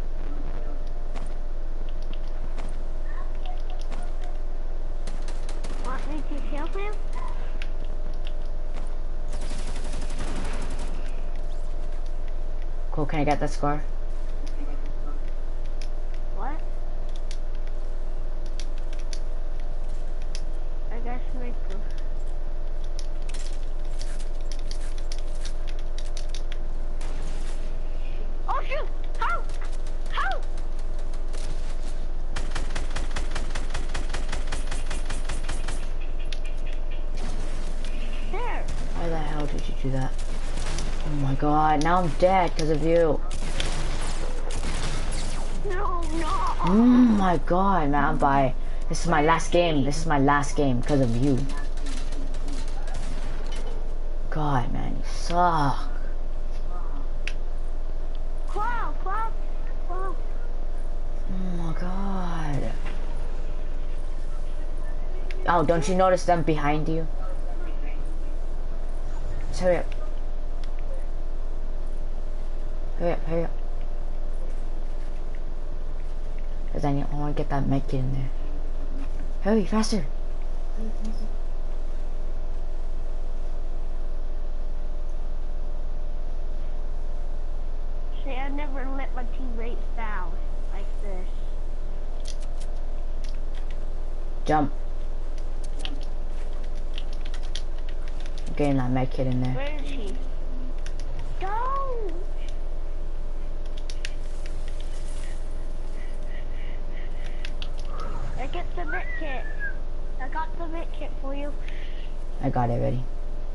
Want me to kill him? Cool, can I get that scar? What? I got sniper. Oh shoot! How? How? There. Why the hell did you do that? Oh my god, now I'm dead because of you. No, no. Oh my god, man, I'm by. This is my last game. This is my last game because of you. God, man, you suck. Cloud, cloud, cloud. Oh my god. Oh, don't you notice them behind you? Just hurry up. Hurry up, hurry up. Cause I, need, I want to get that med kit in there. Hurry, faster. See, I never let my teammates down like this. Jump. I'm getting that med kit in there. Where is he? Don't! I get the med kit. I got the med kit for you. I got it ready.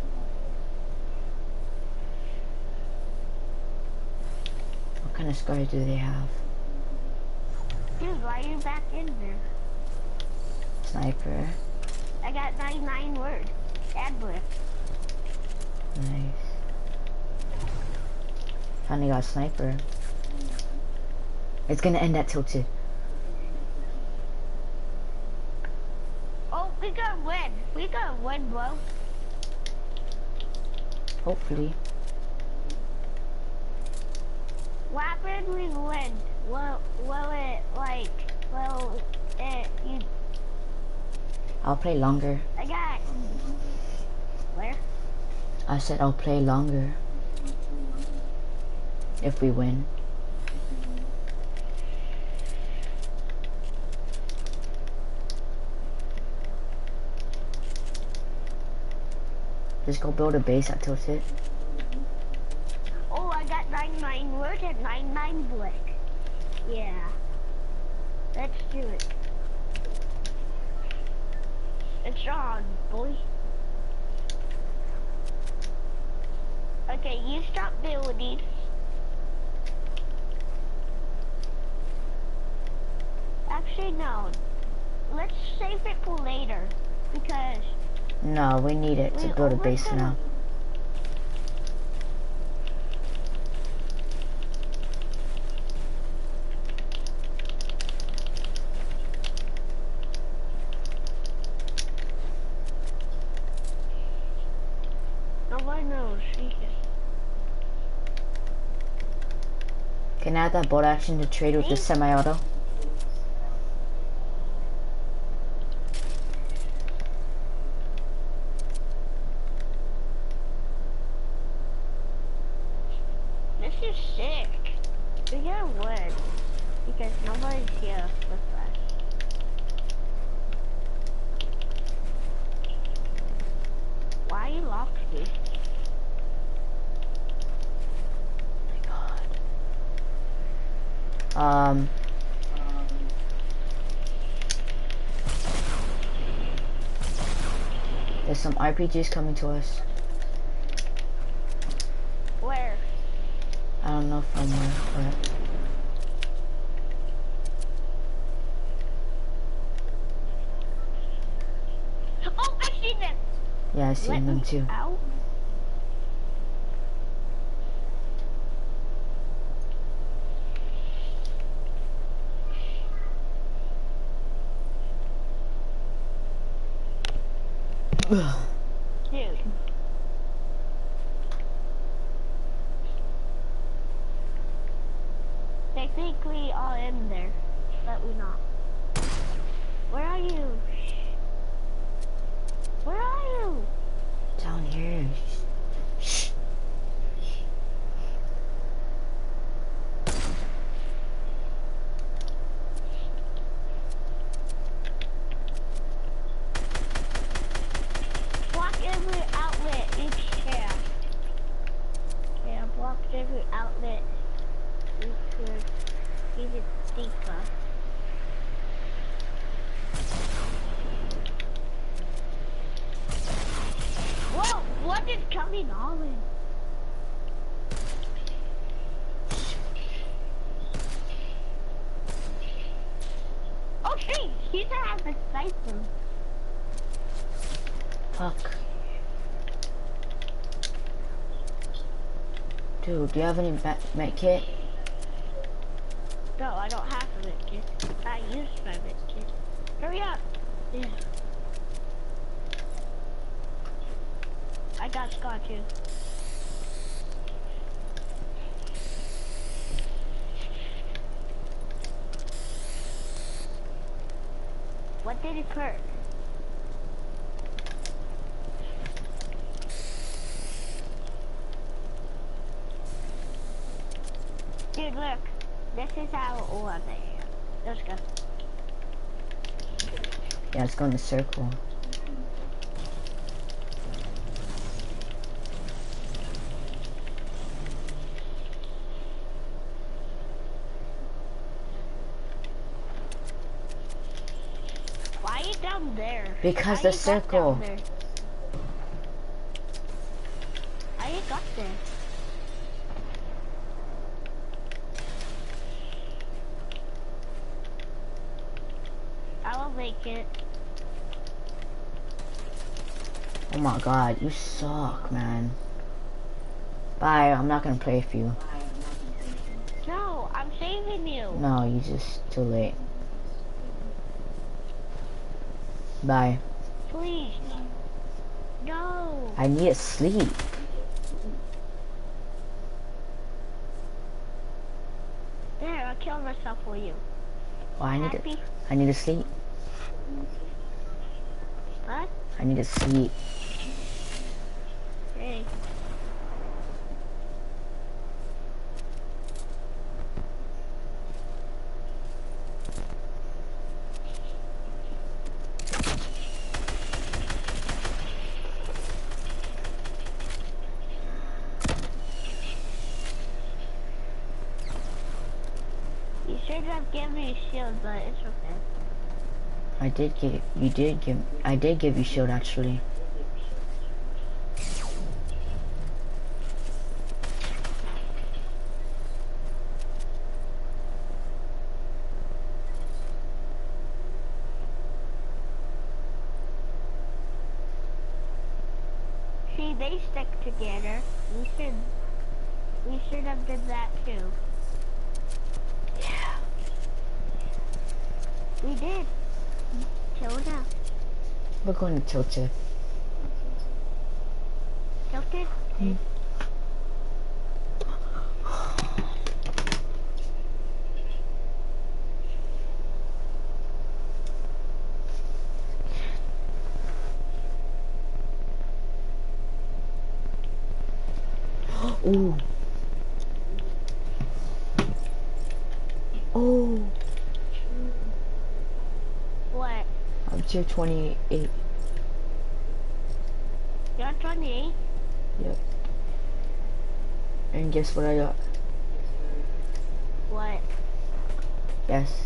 What kind of scars do they have? Dude, why are you back in there? Sniper. I got ninety-nine words. Ad blip. Nice. Finally got a sniper. It's gonna end at tilted. Oh, we gotta win. We gotta win, bro. Hopefully. What happened we win? Will, will it, like, will it, you, I'll play longer. I got, where? I said I'll play longer. If we win. Just go build a base at tilted. Oh, I got ninety-nine words and ninety-nine blick. Yeah. Let's do it. It's on, boy. Okay, you stop building. Actually, no. Let's save it for later. Because No, we need it to we build a always base gonna- now. nobody knows. We can- Can I add that bolt action to trade with the semi-auto? This is sick. We gotta win. Because nobody's here with us. blocks me? Um. There's some R P Gs coming to us. Where? I don't know from where, but Oh, I see them. yeah, I see Let them me too. out. Dude. Technically all in there, but we not. Where are you? Where are you? Down here. Block every outlet each chair. Yeah, block every outlet each chair. Keep it deeper. Whoa, what is coming on in? Okay, he's gonna have a sniper. Fuck. Dude, do you have any med med kit? No, I don't have a med kit. I used my med kit. Hurry up! Yeah. I got Scott too. What did it hurt? Dude, look. This is how it was there. Let's go. Yeah, let's go in the circle. Why are you down there? Because How the you got circle. down there? How you got there? I will make it. Oh my god, you suck, man. Bye, I'm not gonna play with you. No, I'm saving you. No, you just too late. Bye. Please. No. I need to sleep. There, I'll kill myself for you. Oh, I need to. Happy? I need to sleep. What? I need to sleep. Hey. You should have given me a shield, but it's okay. I did give. You did give. I did give you shield actually. See, they stick together. We should. We should have did that too. Yeah. We did. Tilda. We're going to tilt it. Tilted. Hmm. Ooh. Oh. What? I'm tier twenty-eight. You're twenty-eight. Yep. And guess what I got? What? Yes.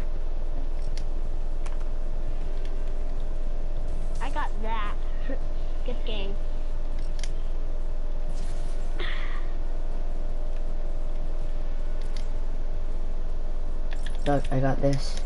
I got that. Good game. Look, I got this.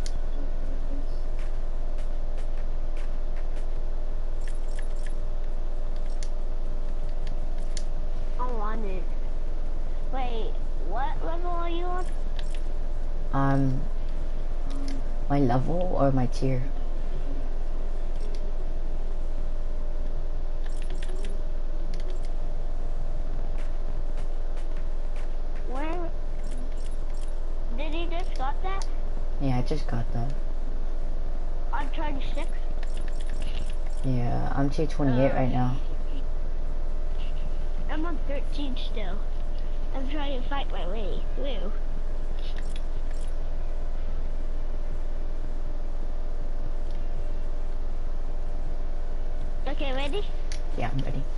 I want it. Wait, what level are you on? Um, my level or my tier? Where? Did he just got that? Yeah, I just got that. On twenty-six? Yeah, I'm tier twenty-eight Uh, right now. I'm on thirteen still. I'm trying to fight my way through. Okay, ready? Yeah, I'm ready.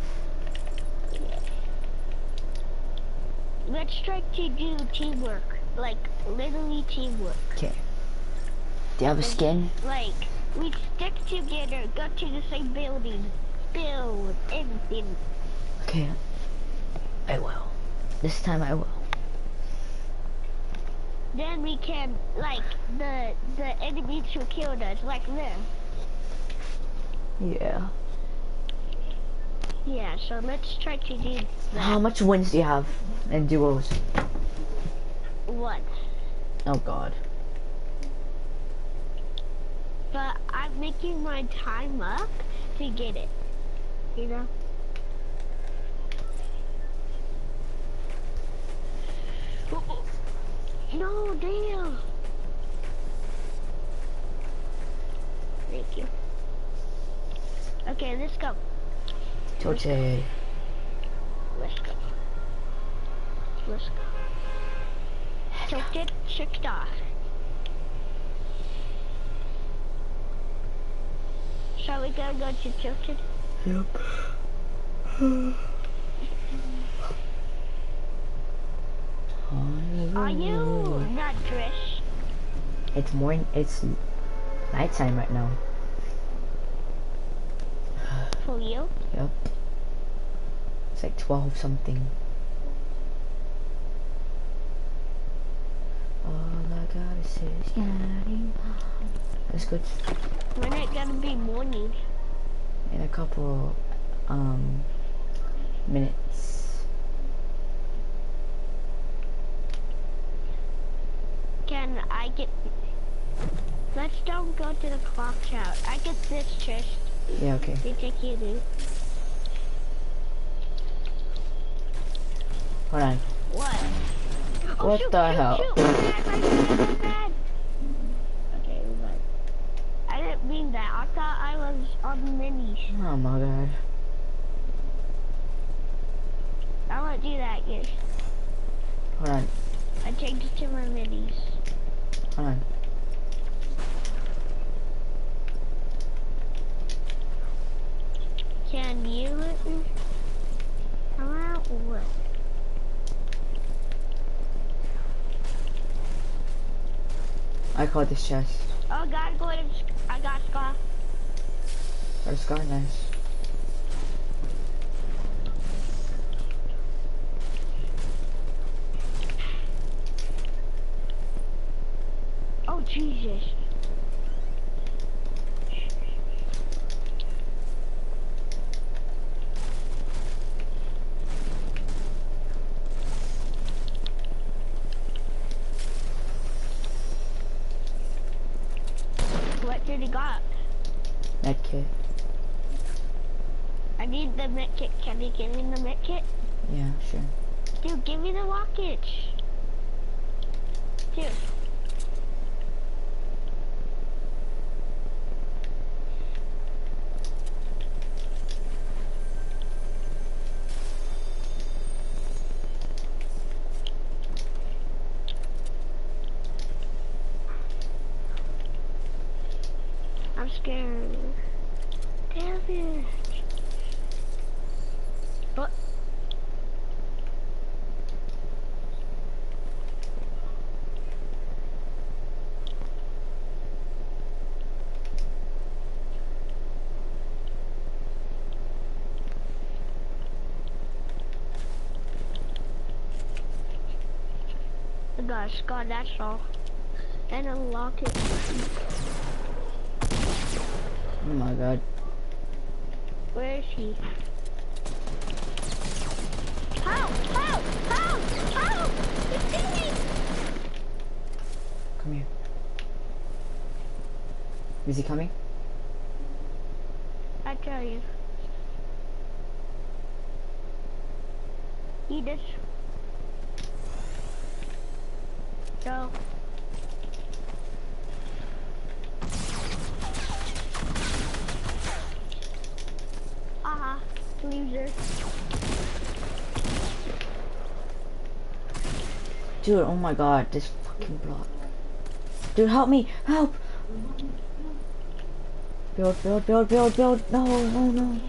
Let's try to do teamwork. Like, literally teamwork. Okay. Do you have a skin? Like, we stick together, go to the same building, build everything. Okay. I will. This time I will. Then we can, like, the the enemies who killed us, like them. Yeah. Yeah, so let's try to do that. How much wins do you have in duos? One. Oh god. But I'm making my time up to get it. You know? No, damn. Thank you. Okay, let's go. Toche. Let's go. Let's go. Tilted, six star. Shall we go go to Tilted? Yep. Are you not dressed? It's morning. It's nighttime right now. For you? Yep. It's like twelve something. All I gotta say is getting home. That's good. When it gonna be morning? In a couple um minutes. Can I get... Let's don't go to the clock tower. I get this chest. Yeah, okay. You think you do? Hold on. What? Oh, What shoot, the shoot, hell? shoot. My bad, my bad, my bad. Okay, right. I didn't mean that. I thought I was on minis. Oh my god. I won't do that, yes. Hold on. I changed it to my minis. Hold on. Can you let me come out or what? I caught this chest. Oh god, go ahead. I got Scar. Got a scar, nice. Oh Jesus. What did he got? Medkit. I need the med kit. Can you give me the med kit? Yeah, sure. Dude, give me the rockets. Dude. I'm scared. Damn it. got a scar, that's all. And unlock it. Oh my god. Where is he? Help! Help! Help! Help! He's killing! Come here. Is he coming? I tell you. He just... Go. Haha, loser. Dude, oh my god, this fucking block. Dude, help me! Help! Build, build, build, build, build! No, no, no.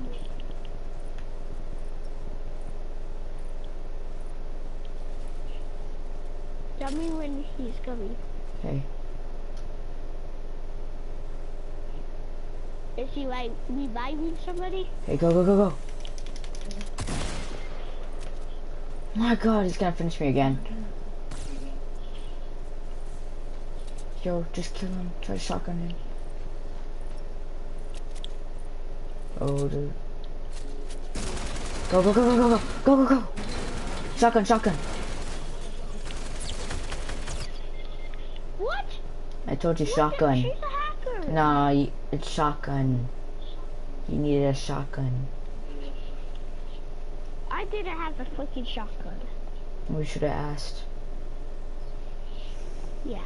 Tell me when he's coming. Okay. Is he like reviving somebody? Hey, go, go, go, go. My god, he's gonna finish me again. Yo, just kill him. Try to shotgun him. Oh, dude. Go, go, go, go, go, go, go, go, go. Shotgun, shotgun. What? I told you What? shotgun. She's a hacker. Nah, y- it's shotgun. You needed a shotgun. I didn't have the freaking shotgun. We should have asked. Yeah.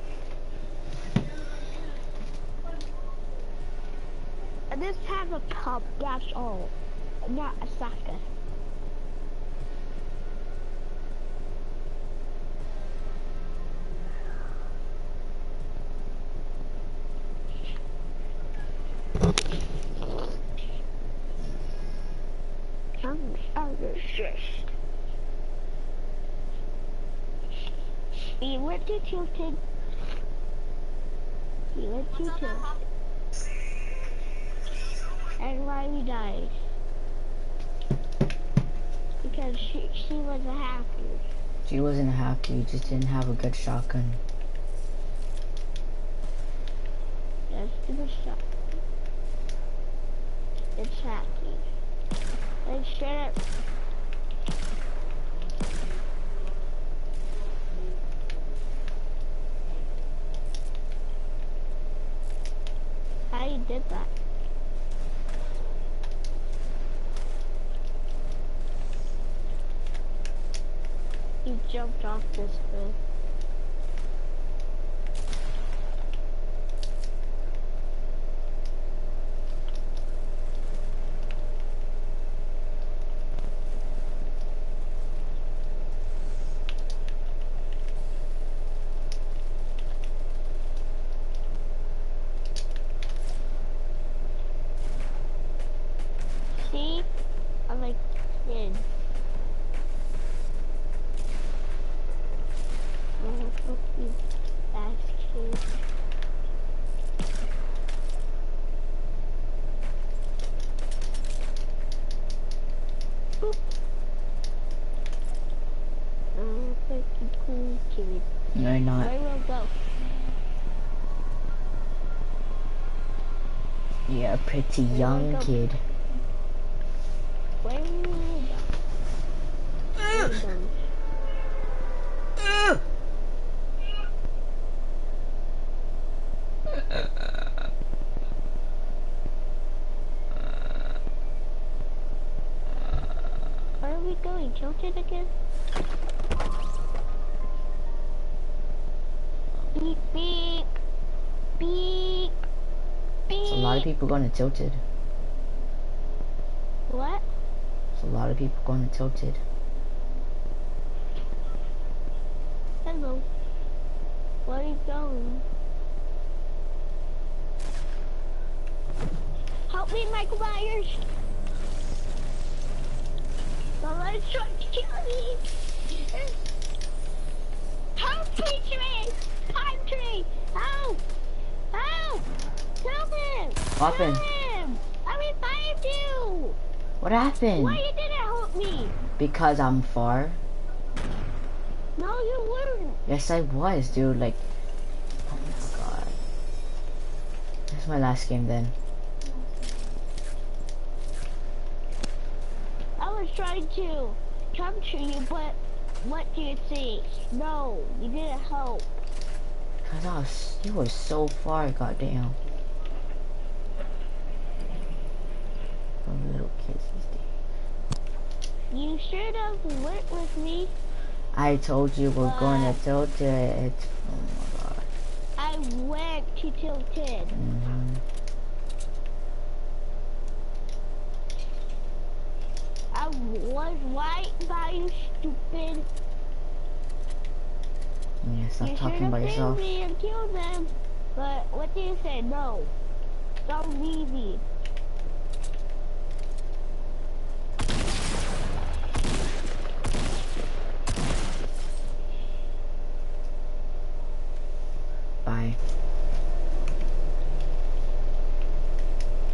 I just have a cup, that's all. Not a sucker. I'm under stress. He went to Tilted. He went to Tilted. And Riley died. Because she, she was a hacker. She wasn't happy, you just didn't have a good shotgun. That's the shot. It's hacking. Like, shut up. How you did that? You jumped off this bed. See? I'm like kid. Oh, fuck you, ass kid. Boop. Oh, fucking cool kid. No, you're not. Where will go? You're a pretty young go? kid. Where will go? Where will go? Where are we going? Tilted again? Beep, beep, beep, beep. So a lot of people going to Tilted. What? So a lot of people going to Tilted. Hello. Where are you going? Help me, Michael Myers. Someone's trying to kill me. Help me, tree! Pine tree! Help! Help! Help him! What happened? Help him! I revived you! What happened? Why you didn't help me? Because I'm far. No, you weren't. Yes, I was, dude. Like, oh my god. This is my last game then. I was trying to come to you, but what do you see? No, you didn't help. Cause I was, you were so far, goddamn. From little kids these days. You should have went with me. I told you we're But- going to Tilted. Oh my god. I went to Tilted. Mm-hmm. I was right by you, stupid. Yeah, stop You should talking have about saved yourself. me and killed them. But what do you say? No. So easy.